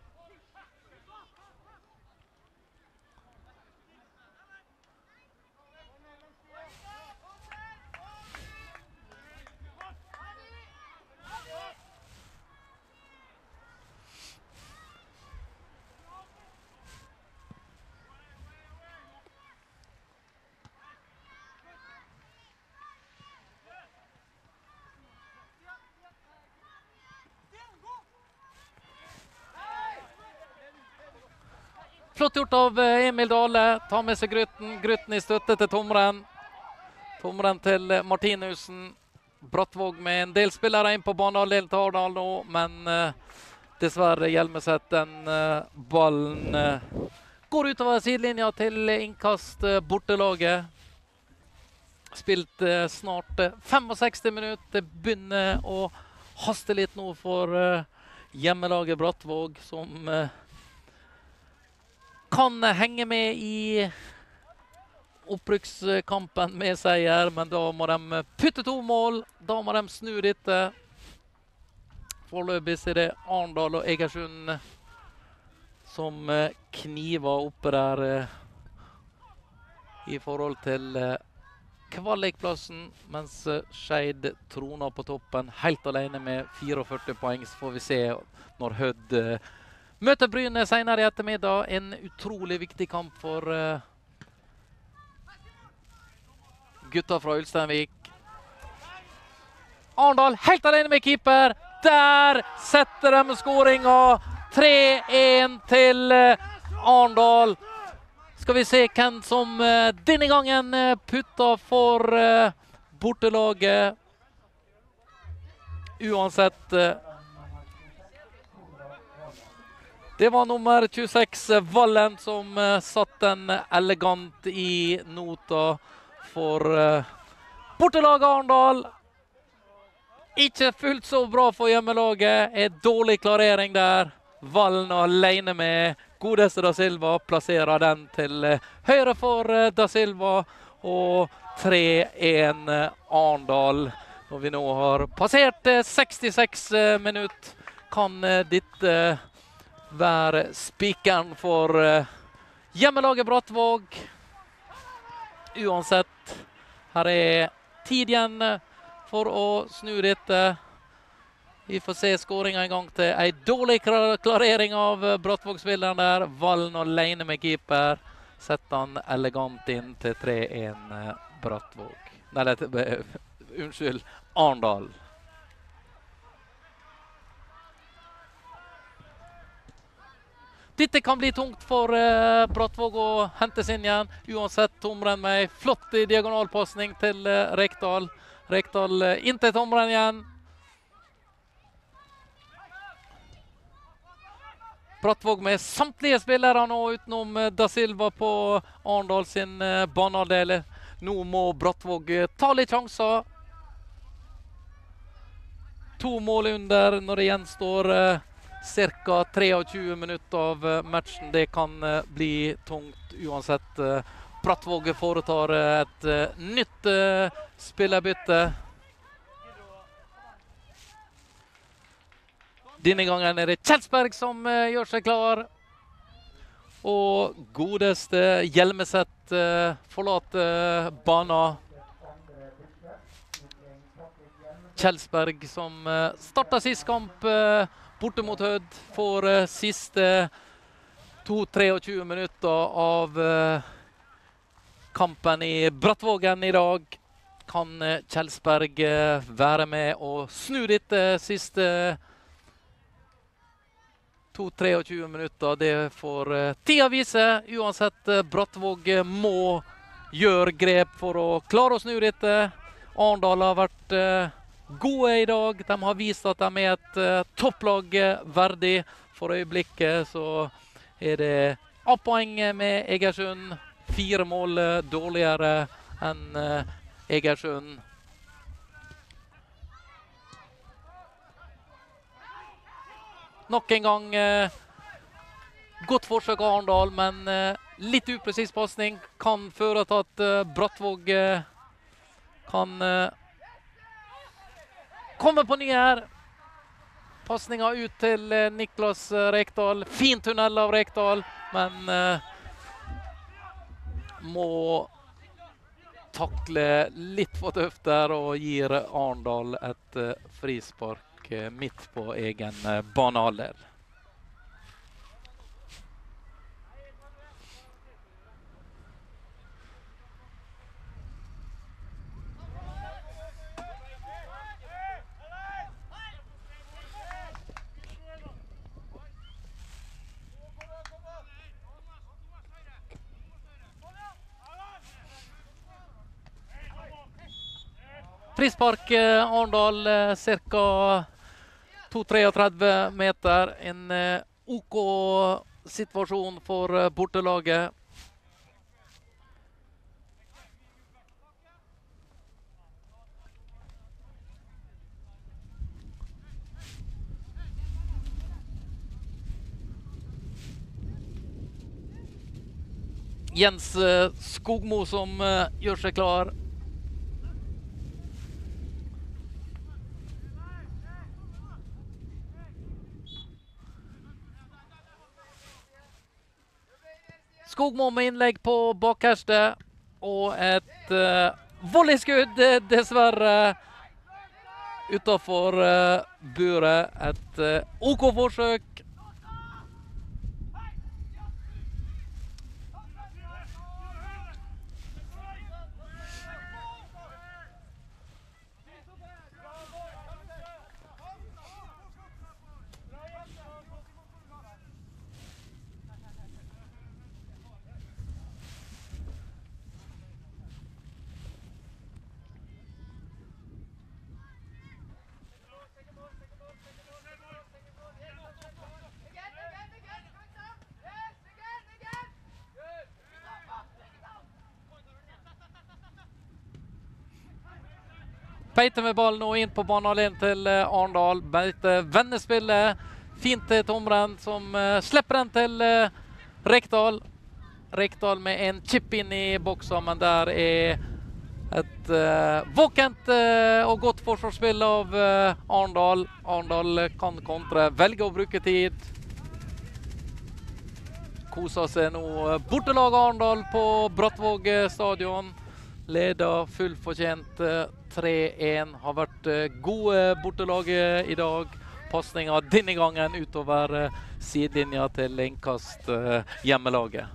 [SPEAKER 1] Flott gjort av Emil Dale. Ta med seg Grytten. Grytten i støtte til Tomren. Tomren til Martinussen. Brattvåg med en del spillere inn på banehalvdelen til Arendal nå, men uh, dessverre Hjelmeset den uh, ballen uh, går utover sidelinja til innkast uh, bortelaget. Spilt uh, snart uh, sekstifem minutter. Det begynner å haste litt nå for uh, hjemmelaget Brattvåg, som uh, kan henge med i opprykkskampen med seier, men da må de putte to mål. Da må de snu dette. Foreløpig er det Arendal og Egersund som kniver oppe der i forhold til kvalikplassen, mens Skeid troner på toppen helt alene med førtifire poeng. Så får vi se når Hødd møter Bryne senere i ettermiddag. En utrolig viktig kamp for uh, gutta fra Ulsteinvik. Arendal helt alene med keeper. Der setter de skåringen. tre én til uh, Arendal. Skal vi se hvem som uh, denne gangen uh, putter for uh, bortelaget. Uansett uh, det var nummer tjueseks, Vallen, som uh, satt den elegant i nota for uh, bortelaget Arendal. Ikke fullt så bra for hjemmelaget. En dårlig klarering der. Vallen alene med godeste Da Silva plasserer den til uh, høyre for uh, Da Silva. Og tre én uh, Arendal. Når vi nå har passert uh, sekstiseks uh, minutter, kan uh, ditt uh, være spikeren for uh, hjemmelaget Brattvåg. Uansett, her er tid igjen for å snu dette. Vi får se skåringen en gang til. En dårlig klarering av Brattvåg-spilleren der. Vallen alene med keeper. Setter han elegant inn til tre én Brattvåg. Nei, det er, unnskyld, Arendal. Dette kan bli tungt for uh, Brattvåg å hente sin igjen. Uansett, Tomren med en flott diagonalpassning til uh, Rekdal. Rekdal uh, inn til Tomren igjen. Brattvåg med samtlige spillere nå utenom uh, Da Silva på Arendal sin uh, banehalvdel. Nå må Brattvåg uh, ta litt sjanser. To mål under når det gjenstår uh, Cirka tjuetre minutter av matchen. Det kan uh, bli tungt uansett. Uh, Brattvåg foretar uh, et uh, nytt uh, spillerbytte. Denne gangen er det Kjelsberg som uh, gjør seg klar. Og godeste Hjelmeset uh, forlater uh, banen. Kjelsberg som uh, startet sist kamp uh, borte mot Hødd, får uh, siste to tjuetre minutter av uh, kampen i Brattvågen i dag. Kan uh, Kjelsberg uh, være med og snu dette siste to tjuetre minutter? Det får uh, tida vise. Uansett, uh, Brattvåg uh, må gjøre grep for å klare å snu dette. Arendal har vært uh, gode i dag. De har vist at de er et uh, topplag verdig. For øyeblikket så er det A-poeng med Egersund. Fire mål uh, dårligere enn uh, Egersund. nok en gang eh, godt forsøk av Arendal, men eh, litt upresis passning kan føre til at eh, Brattvåg eh, kan eh, komme på ny her. Passninga ut til eh, Niklas eh, Rekdal. Fin tunnel av Rekdal, men eh, må takle litt for tøft der og gir Arendal et eh, frispark eh, midt på egen eh, banehalvdel. Frispark eh, Arendal, eh, cirka to komma tretti meter. En eh, OK situasjon for eh, bortelaget. Jens eh, Skogmo som eh, gjør seg klar. Skogmo med innlegg på bakerste, og et uh, volleyskudd, dessverre, utenfor uh, buret. Et uh, OK forsøk. Beite med ballen og inn på banehalvdelen til uh, Arendal. Beite vennespillet. Fint til Tomren som uh, slipper den til uh, Rekdal. Rekdal med en chip inn i boksen, men der er et uh, våkent uh, og godt forsvarsspill av uh, Arendal. Arendal kan kontre, velge å bruke tid. Koser seg nå bortelag Arendal på Brattvåg stadion. Leder fullt fortjent uh, tre én. Har vært uh, gode bortelag i dag. Passninger denne gangen utover uh, sidelinja til innkast uh, hjemmelaget.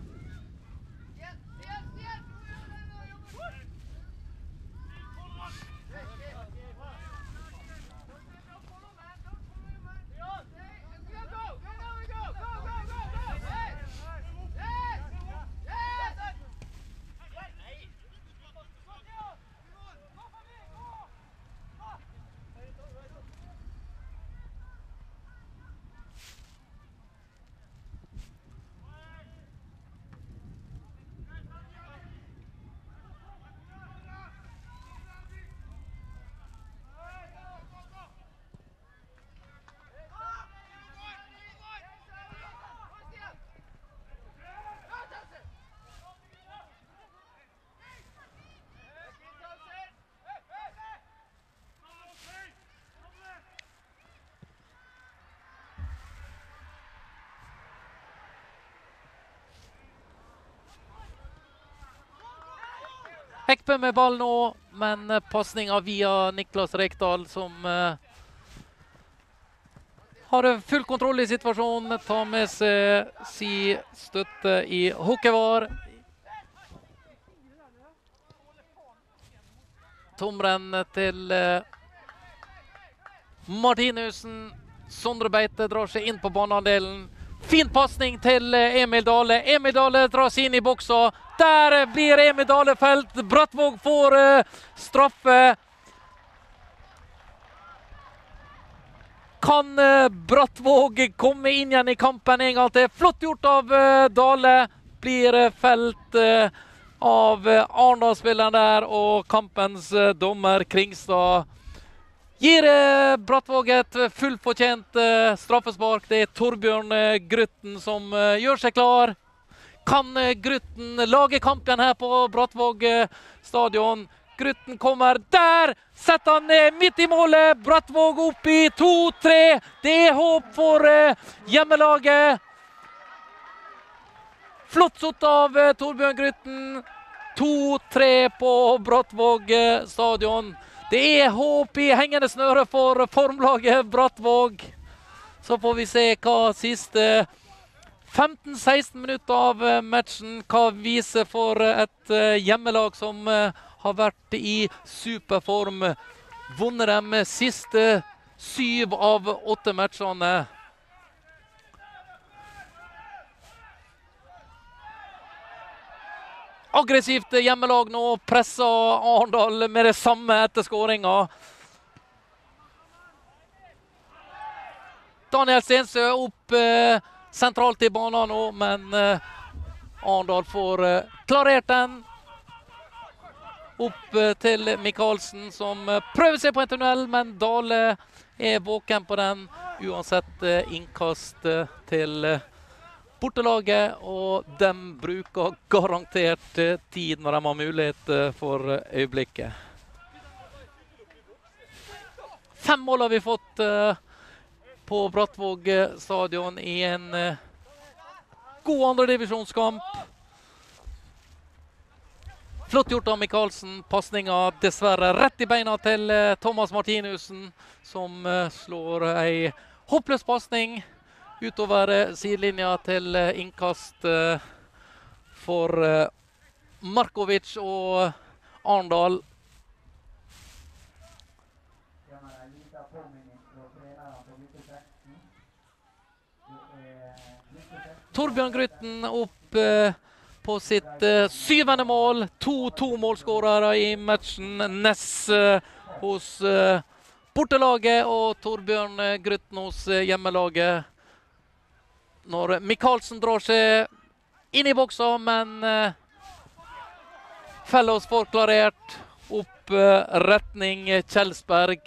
[SPEAKER 1] Hekpe med ball nå, men passninga via Niklas Rekdal som uh, har full kontroll i situasjonen. Tar med seg si støtte i Håkevar. Tomren til uh, Martinussen. Sondre Beite drar seg inn på banehalvdelen. Fin passning til Emil Dale. Emil Dale dras inn i boksa. Der blir Emil Dale felt. Brattvåg får uh, straffe. Kan uh, Brattvåg komme inn igjen i kampen en gang til? Flott gjort av uh, Dale. Blir uh, felt uh, av uh, Arendal-spilleren der, og kampens uh, dommer Kringstad Gir eh, Brattvåg et fullt fortjent eh, straffespark. Det er Torbjørn eh, Grutten som eh, gjør seg klar. Kan eh, Grutten lage kampen her på Brattvåg eh, stadion? Grutten kommer der! Setter han eh, midt i målet. Brattvåg opp i to tre. Det er håp for eh, hjemmelaget. Flott satt av eh, Torbjørn Grutten. to tre på Brattvåg eh, stadion. Det er håp i hengende snøre for formlaget Brattvåg. Så får vi se hva siste femten seksten minutter av matchen kan vise for et hjemmelag som har vært i superform. Vunnet de siste syv av åtte matchene. Aggressivt hjemmelag nå, presser Arendal med det samme etter skåringa. Daniel Stensø opp eh, sentralt i banen nå, men eh, Arendal får eh, klarert den. Opp eh, til Michaelsen som eh, prøver seg på en tunnel, men Dale er våken på den. Uansett eh, innkast eh, til eh, bortelaget, og de bruker garantert eh, tid når de har mulighet eh, for eh, øyeblikket. Fem mål har vi fått eh, på Brattvåg stadion i en eh, god andredivisjonskamp. Flott gjort av Michaelsen. Passninga dessverre rett i beina til eh, Thomas Martinussen, som eh, slår ei håpløs passning utover eh, sidelinja til eh, innkast eh, for eh, Markovic og Arendal. Torbjørn Grutten opp eh, på sitt eh, syvende mål. to to målskårere i matchen. Ness eh, hos eh, bortelaget og Torbjørn eh, Grutten hos eh, hjemmelaget. Når Michaelsen drar seg inn i boksa, men eh, Fellows får klarert. Opp eh, retning Kjelsberg.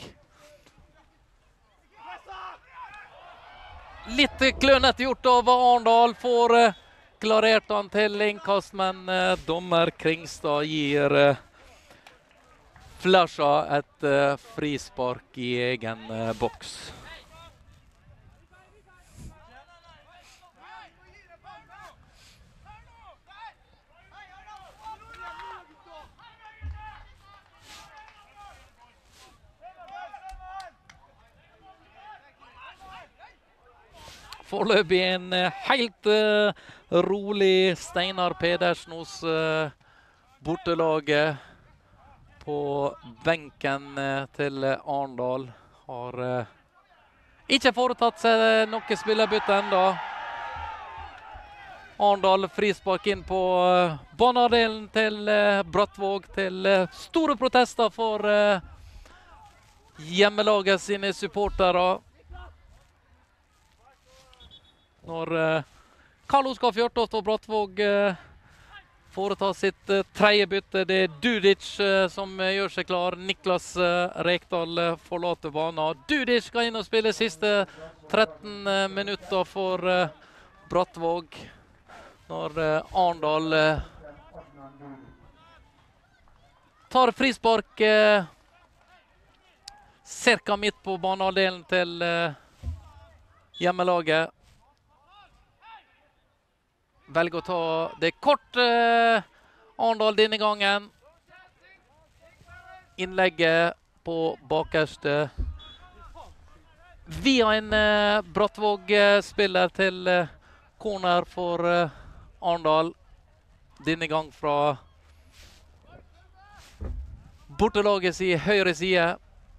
[SPEAKER 1] Litt klønete gjort av Arendal. Får eh, klarert han til innkast, men eh, dommer Kringstad gir eh, Flasha et eh, frispark i egen eh, boks. Foreløpig en eh, helt uh, rolig Steinar Pedersen hos uh, bortelaget. På benken uh, til Arendal har uh, ikke foretatt seg noe spillerbytte enda. Arendal frispark inn på uh, banedelen til uh, Brattvåg, til uh, store protester for uh, hjemmelaget sine supportere. Når uh, Karl Oskar Fjørtoft og Brattvåg uh, foretar sitt uh, tredje bytte. Det er Dudic uh, som uh, gjør seg klar. Niklas uh, Rekdal uh, forlater banen. Dudic skal inn og spille siste tretten uh, minutter for uh, Brattvåg. Når uh, Arendal uh, tar frispark uh, cirka midt på banehalvdelen til uh, hjemmelaget. Velger å ta det kort eh, Arendal denne gangen. Innlegget på bakerste. Via en eh, Brattvåg-spiller til eh, corner for eh, Arendal. Denne gang fra bortelagets i høyre side.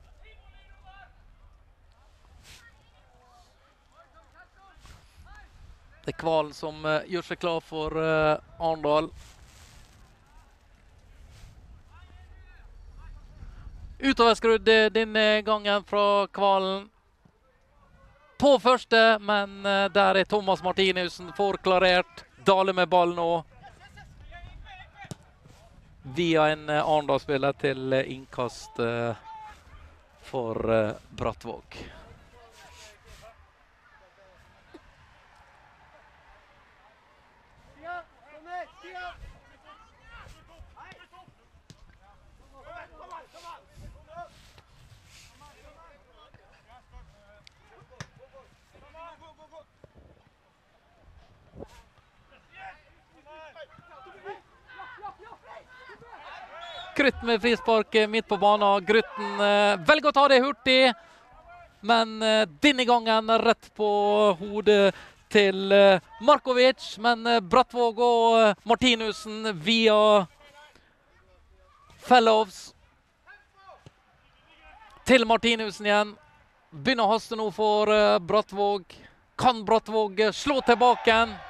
[SPEAKER 1] Det er Kvalen som uh, gjør seg klar for uh, Arendal. Utoverskrudd denne gangen fra Kvalen. På første, men uh, der er Thomas Martinussen får klarert. Dale med ball nå. Via en uh, Arendal-spiller til uh, innkast uh, for uh, Brattvåg. Grutten med frispark midt på banen. Grutten uh, velger å ta det hurtig, men uh, denne gangen rett på hodet til uh, Markovic. Men uh, Brattvåg og uh, Martinussen via Fellows til Martinussen igjen. Begynner å haste nå for uh, Brattvåg. Kan Brattvåg uh, slå tilbake igjen?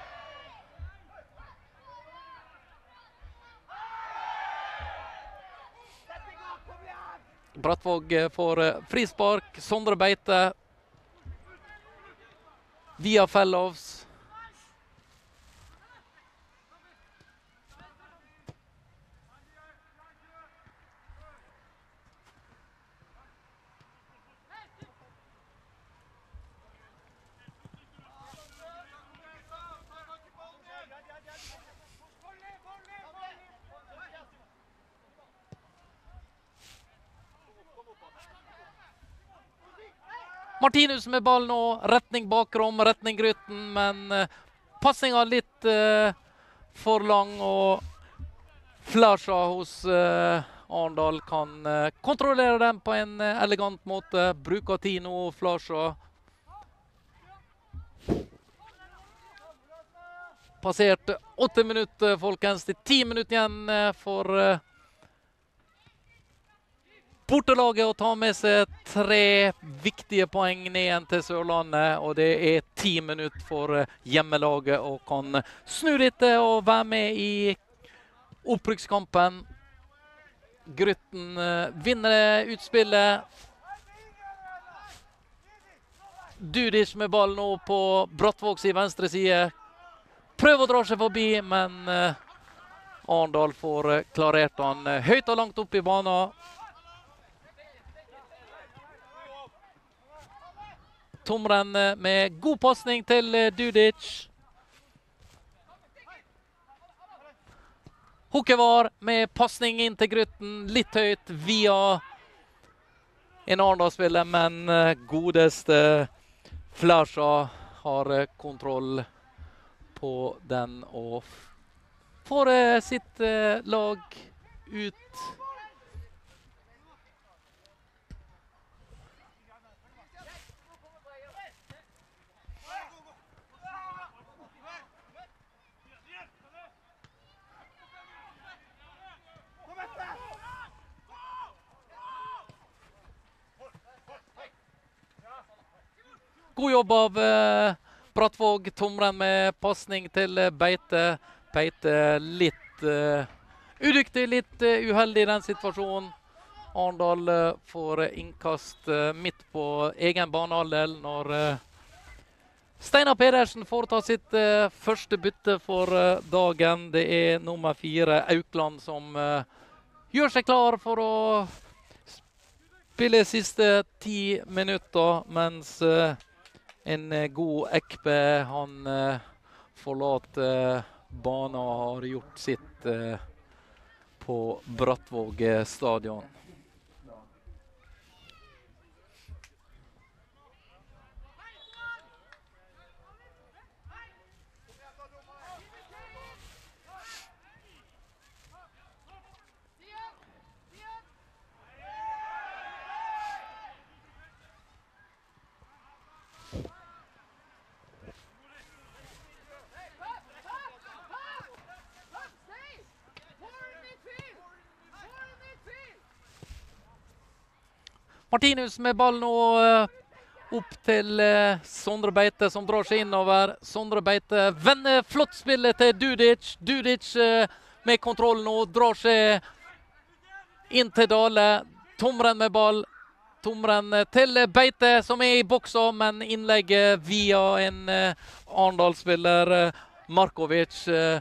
[SPEAKER 1] Brattvåg får frispark. Sondre Beite via Fellows. Martinussen med ball nå, retning bakrom, retning Grutten, men uh, passingen litt uh, for lang, og Flasha hos uh, Arendal kan uh, kontrollere den på en uh, elegant måte. Bruker tid nå, Flasha. Passert åtte minutter, folkens. Det er ti minutter igjen uh, for uh, bortelaget å ta med seg tre viktige poeng ned igjen til Sørlandet, og det er ti minutter for hjemmelaget og kan snu dette og være med i opprykkskampen. Grutten vinner utspillet. Dudic med ball nå på Brattvågs i venstre side. Prøver å dra seg forbi, men Arendal får klarert han høyt og langt opp i banen. Tomren med god passning til Dudic. Hukkevar med passning inn til Grutten. Litt høyt via en Arendal-spiller, men godeste Flasha har kontroll på den og får sitt lag ut. God jobb av eh, Brattvåg. Tomren med passning til eh, Beite. Beite litt eh, udyktig, litt eh, uheldig i den situasjonen. Arendal eh, får innkast eh, midt på egen banehalvdel når eh, Steinar Pedersen får ta sitt eh, første bytte for eh, dagen. Det er nummer fire, Aukland, som eh, gjør seg klar for å spille siste ti minutter, mens eh, en god Ekpe, han eh, forlater banen og har gjort sitt eh, på Brattvåg stadion. Martinus med ball nå uh, opp til uh, Sondre Beite, som drar seg innover. Sondre Beite vender flott spillet til Dudic. Dudic uh, med kontroll nå, drar seg inn til Dale. Tomren med ball. Tomren uh, til Beite, som er i boksen, men innlegget via en uh, Arendal-spiller, uh, Markovic. Uh,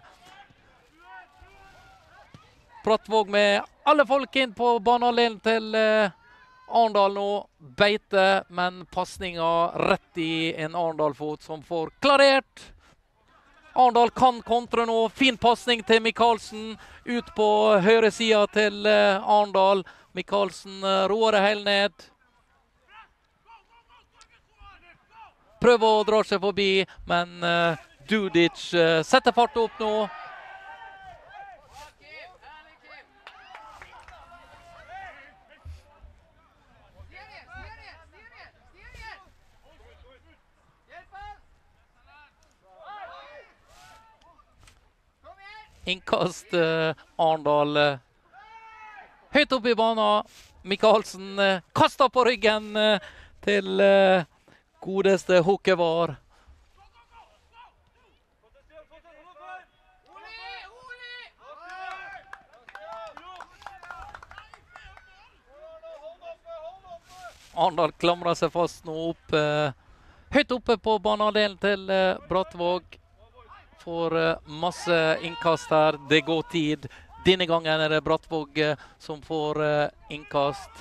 [SPEAKER 1] Brattvåg med alle folk inn på banehalvdelen til uh, Arendal nå, Beite, men passningen rett i en Arendal-fot som får klarert. Arendal kan kontre nå, fin passning til Michaelsen, ut på høyre siden til uh, Arendal. Michaelsen uh, roer det helt ned. Prøver å dra seg forbi, men uh, Dudic uh, setter fart opp nå. Innkast uh, Arendal uh, høyt opp i banen. Michaelsen uh, kastet på ryggen uh, til uh, godeste Håkevar. Arendal klamrer seg fast nå opp uh, høyt oppe på banehalvdelen til uh, Brattvåg. Får uh, masse innkast her. Det går tid. Denne gangen er det Brattvåg uh, som får uh, innkast.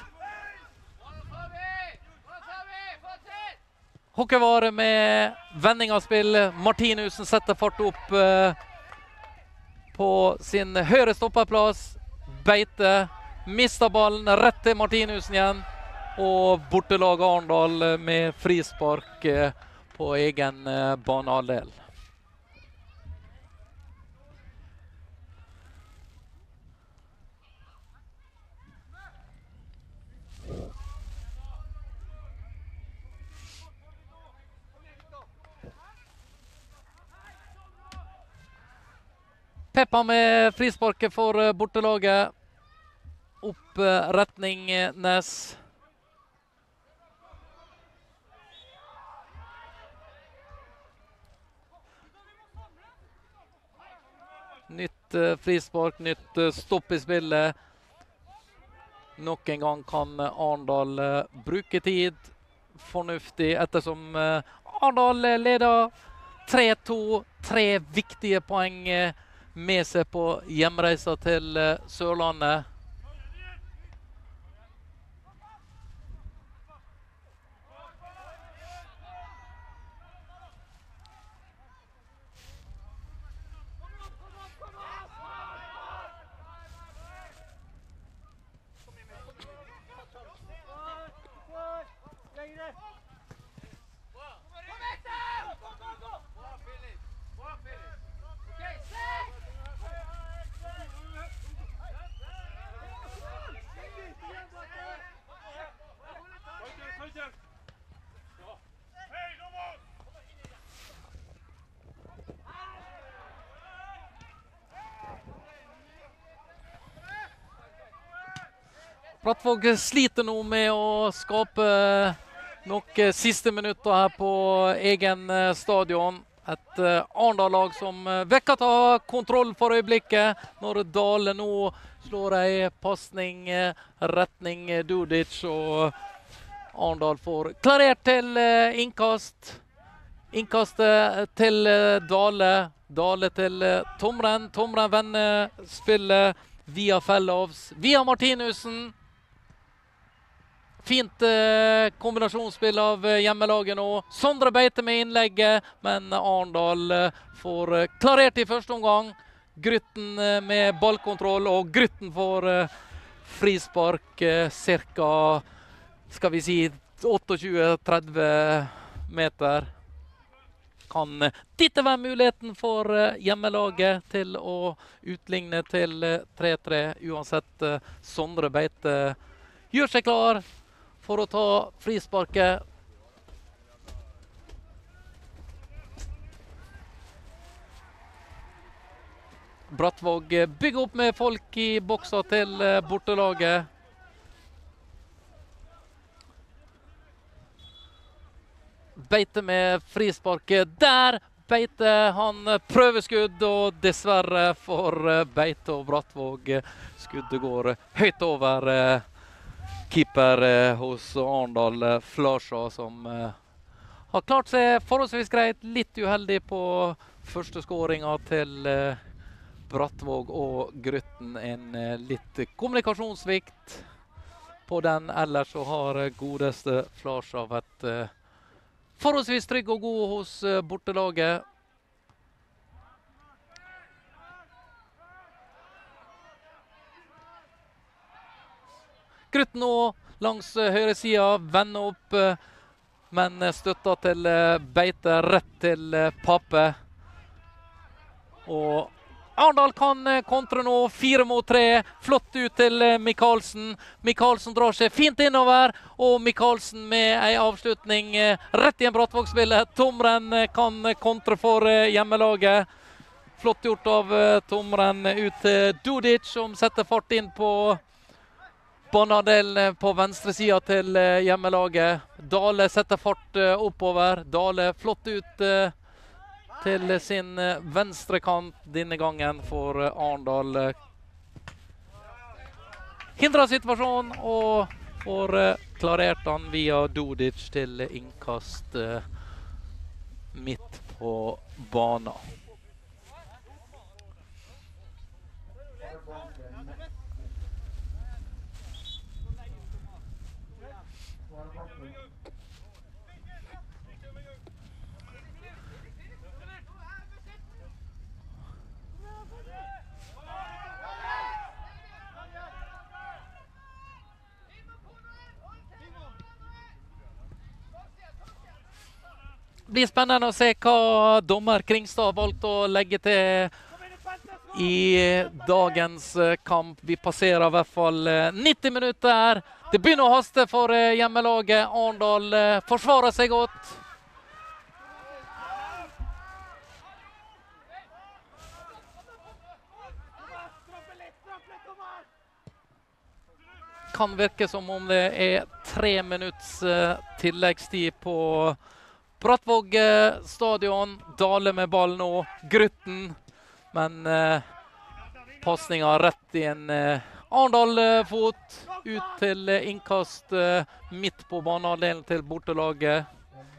[SPEAKER 1] Håkevar med vending av spill. Martinussen setter fart opp uh, på sin høyre stopperplass. Beite mister ballen rett til Martinussen igjen. Og bortelag Arendal uh, med frispark uh, på egen uh, banehalvdel. Peppa med frisparket for bortelaget. Opp retning Nes. Nytt uh, frispark, nytt uh, stopp i spillet. Nok en gang kan Arendal uh, bruke tid fornuftig, ettersom uh, Arendal leder tre to. Tre viktige poeng uh, med seg på hjemreisa til uh, Sørlandet. Brattvåg sliter nå med å skape nok siste minutter her på egen stadion. Et uh, Arendal-lag som uh, vekker ta kontroll for øyeblikket, når Dale nå slår ei passning uh, retning uh, Dudic, og Arendal får klarert til uh, innkast. Innkastet til uh, Dale. Dale til uh, Tomren. Tomren vender spillet via Fellovs, via Martinussen. Fint eh, kombinasjonsspill av eh, hjemmelaget nå. Sondre Beite med innlegget, men Arendal eh, får eh, klarert i første omgang. Grytten eh, med ballkontroll, og Grytten får eh, frispark eh, cirka, skal vi si, tjueåtte til tretti meter. Kan eh, dette være muligheten for eh, hjemmelaget til å utligne til eh, tre tre. Uansett, eh, Sondre Beite gjør seg klar for å ta frisparket. Brattvåg bygger opp med folk i boksa til bortelaget. Beite med frisparket der. Beite, han prøveskudd, og dessverre for Beite og Brattvåg. Skuddet går høyt over keeper eh, hos Arendal, eh, Flasha, som eh, har klart seg forholdsvis greit. Litt uheldig på første skåringa til eh, Brattvåg og Grytten. En eh, litt kommunikasjonssvikt. på den. Ellers så har godeste Flarshav vært uh, forholdsvis trygg og god hos uh, bortelaget. Grutten nå langs uh, høyre siden, vender opp, uh, men støtter til uh, Beite, rett til uh, Pape. Og Arendal kan uh, kontre nå, fire mot tre, flott ut til uh, Michaelsen. Michaelsen drar seg fint innover, og Michaelsen med en avslutning uh, rett i en Brattvåg-spillet. Tomren uh, kan uh, kontre for uh, hjemmelaget. Flott gjort av uh, Tomren ut til Dudic, som setter fart inn på banehalvdelen på venstre siden til uh, hjemmelaget. Dale setter fart uh, oppover. Dale flott ut uh, til sin uh, venstre kant denne gangen for uh, Arendal. Uh, hindrer situasjonen og får uh, klarert han via Dudic til innkast uh, midt på banen. Det blir spennende å se hva dommer Kringstad har valgt å legge til i dagens kamp. Vi passerer i hvert fall nitti minutter. Det begynner å haste for hjemmelaget. Arendal forsvarer seg godt. Kan virke som om det er tre minutts tilleggstid på Brattvåg stadion. Dale med ball nå. Grutten. Men eh, passningen rett i en eh, Arendal-fot. Ut til eh, innkast eh, midt på banehalvdelen til bortelaget.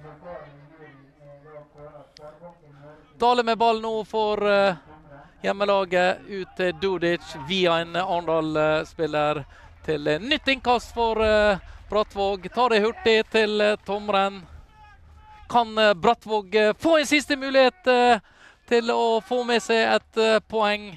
[SPEAKER 1] Dale med ball nå for eh, hjemmelaget. Ut til Dudic via en Arendal-spiller. Til eh, nytt innkast for eh, Brattvåg. Tar det hurtig til eh, Tomren. Kan Brattvåg få en siste mulighet uh, til å få med seg et uh, poeng.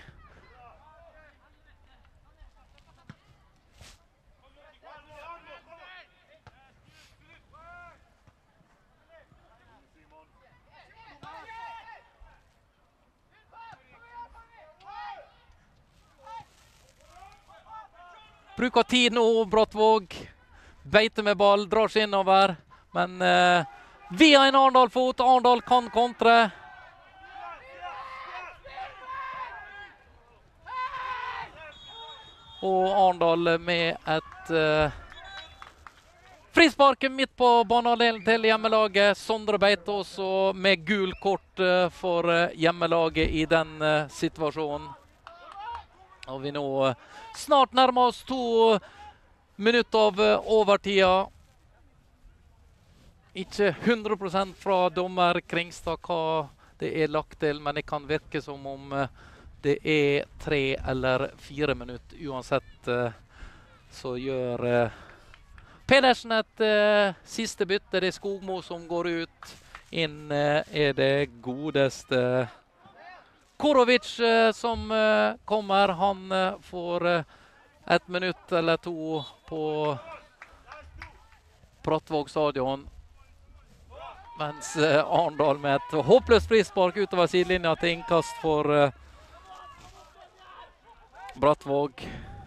[SPEAKER 1] Bruker tid nå, Brattvåg. Beite med ball, drar seg innover, men uh, via en Arendal-fot. Arendal kan kontre. Og Arendal med et uh, frispark midt på banehalvdelen til hjemmelaget. Sondre Beite også med gul kort uh, for uh, hjemmelaget i den uh, situasjonen. Og vi nå uh, snart nærmer oss to minutter av uh, overtida. Ikke hundre prosent fra dommer Kringstad hva det er lagt til, men det kan virke som om det er tre eller fire minutter. Uansett så gjør Pedersen et siste bytte. Det er Skogmo som går ut. Inn er det godeste Korovic som kommer. Han får et minutt eller to på Brattvåg stadion. Mens uh, Arendal med et håpløst frispark utover sidelinja til innkast for uh, Brattvåg.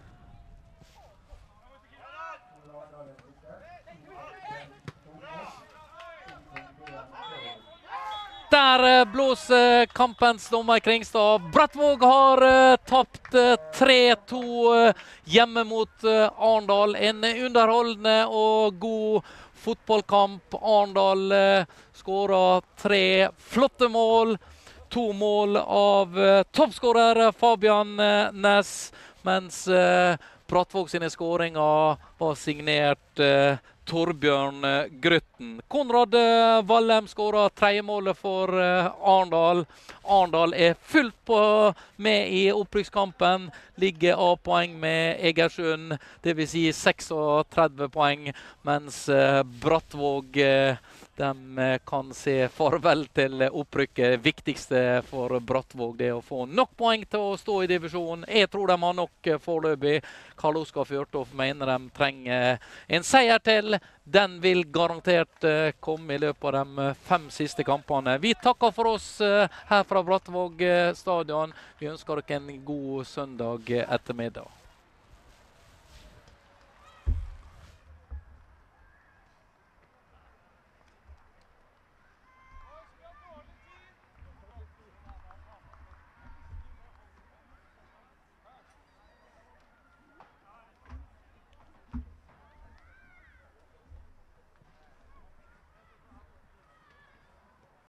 [SPEAKER 1] Der uh, blåser kampens dommer Kringstad. Brattvåg har uh, tapt uh, tre to uh, hjemme mot uh, Arendal. En underholdende og god fotballkamp. Arendal uh, skårer tre flotte mål. To mål av uh, toppskårer Fabian uh, Næss, mens uh, Brattvåg sine skåringer var signert uh, Torbjørn eh, Grytten. Konrad eh, Vallem skårer tredjemålet for eh, Arendal. Arendal er fullt på med i opprykkskampen. Ligger A-poeng med Egersund, det vil si seksogtretti poeng, mens eh, Brattvåg eh, de eh, kan se farvel til opprykket. Viktigste for Brattvåg det er å få nok poeng til å stå i divisjonen. Jeg tror de har nok eh, foreløpig. Karl Oskar Fjørtoft mener de trenger en seier til. Den vil garantert eh, komme i løpet av de eh, fem siste kampene. Vi takker for oss eh, her fra Brattvåg eh, stadion. Vi ønsker dere en god søndag ettermiddag.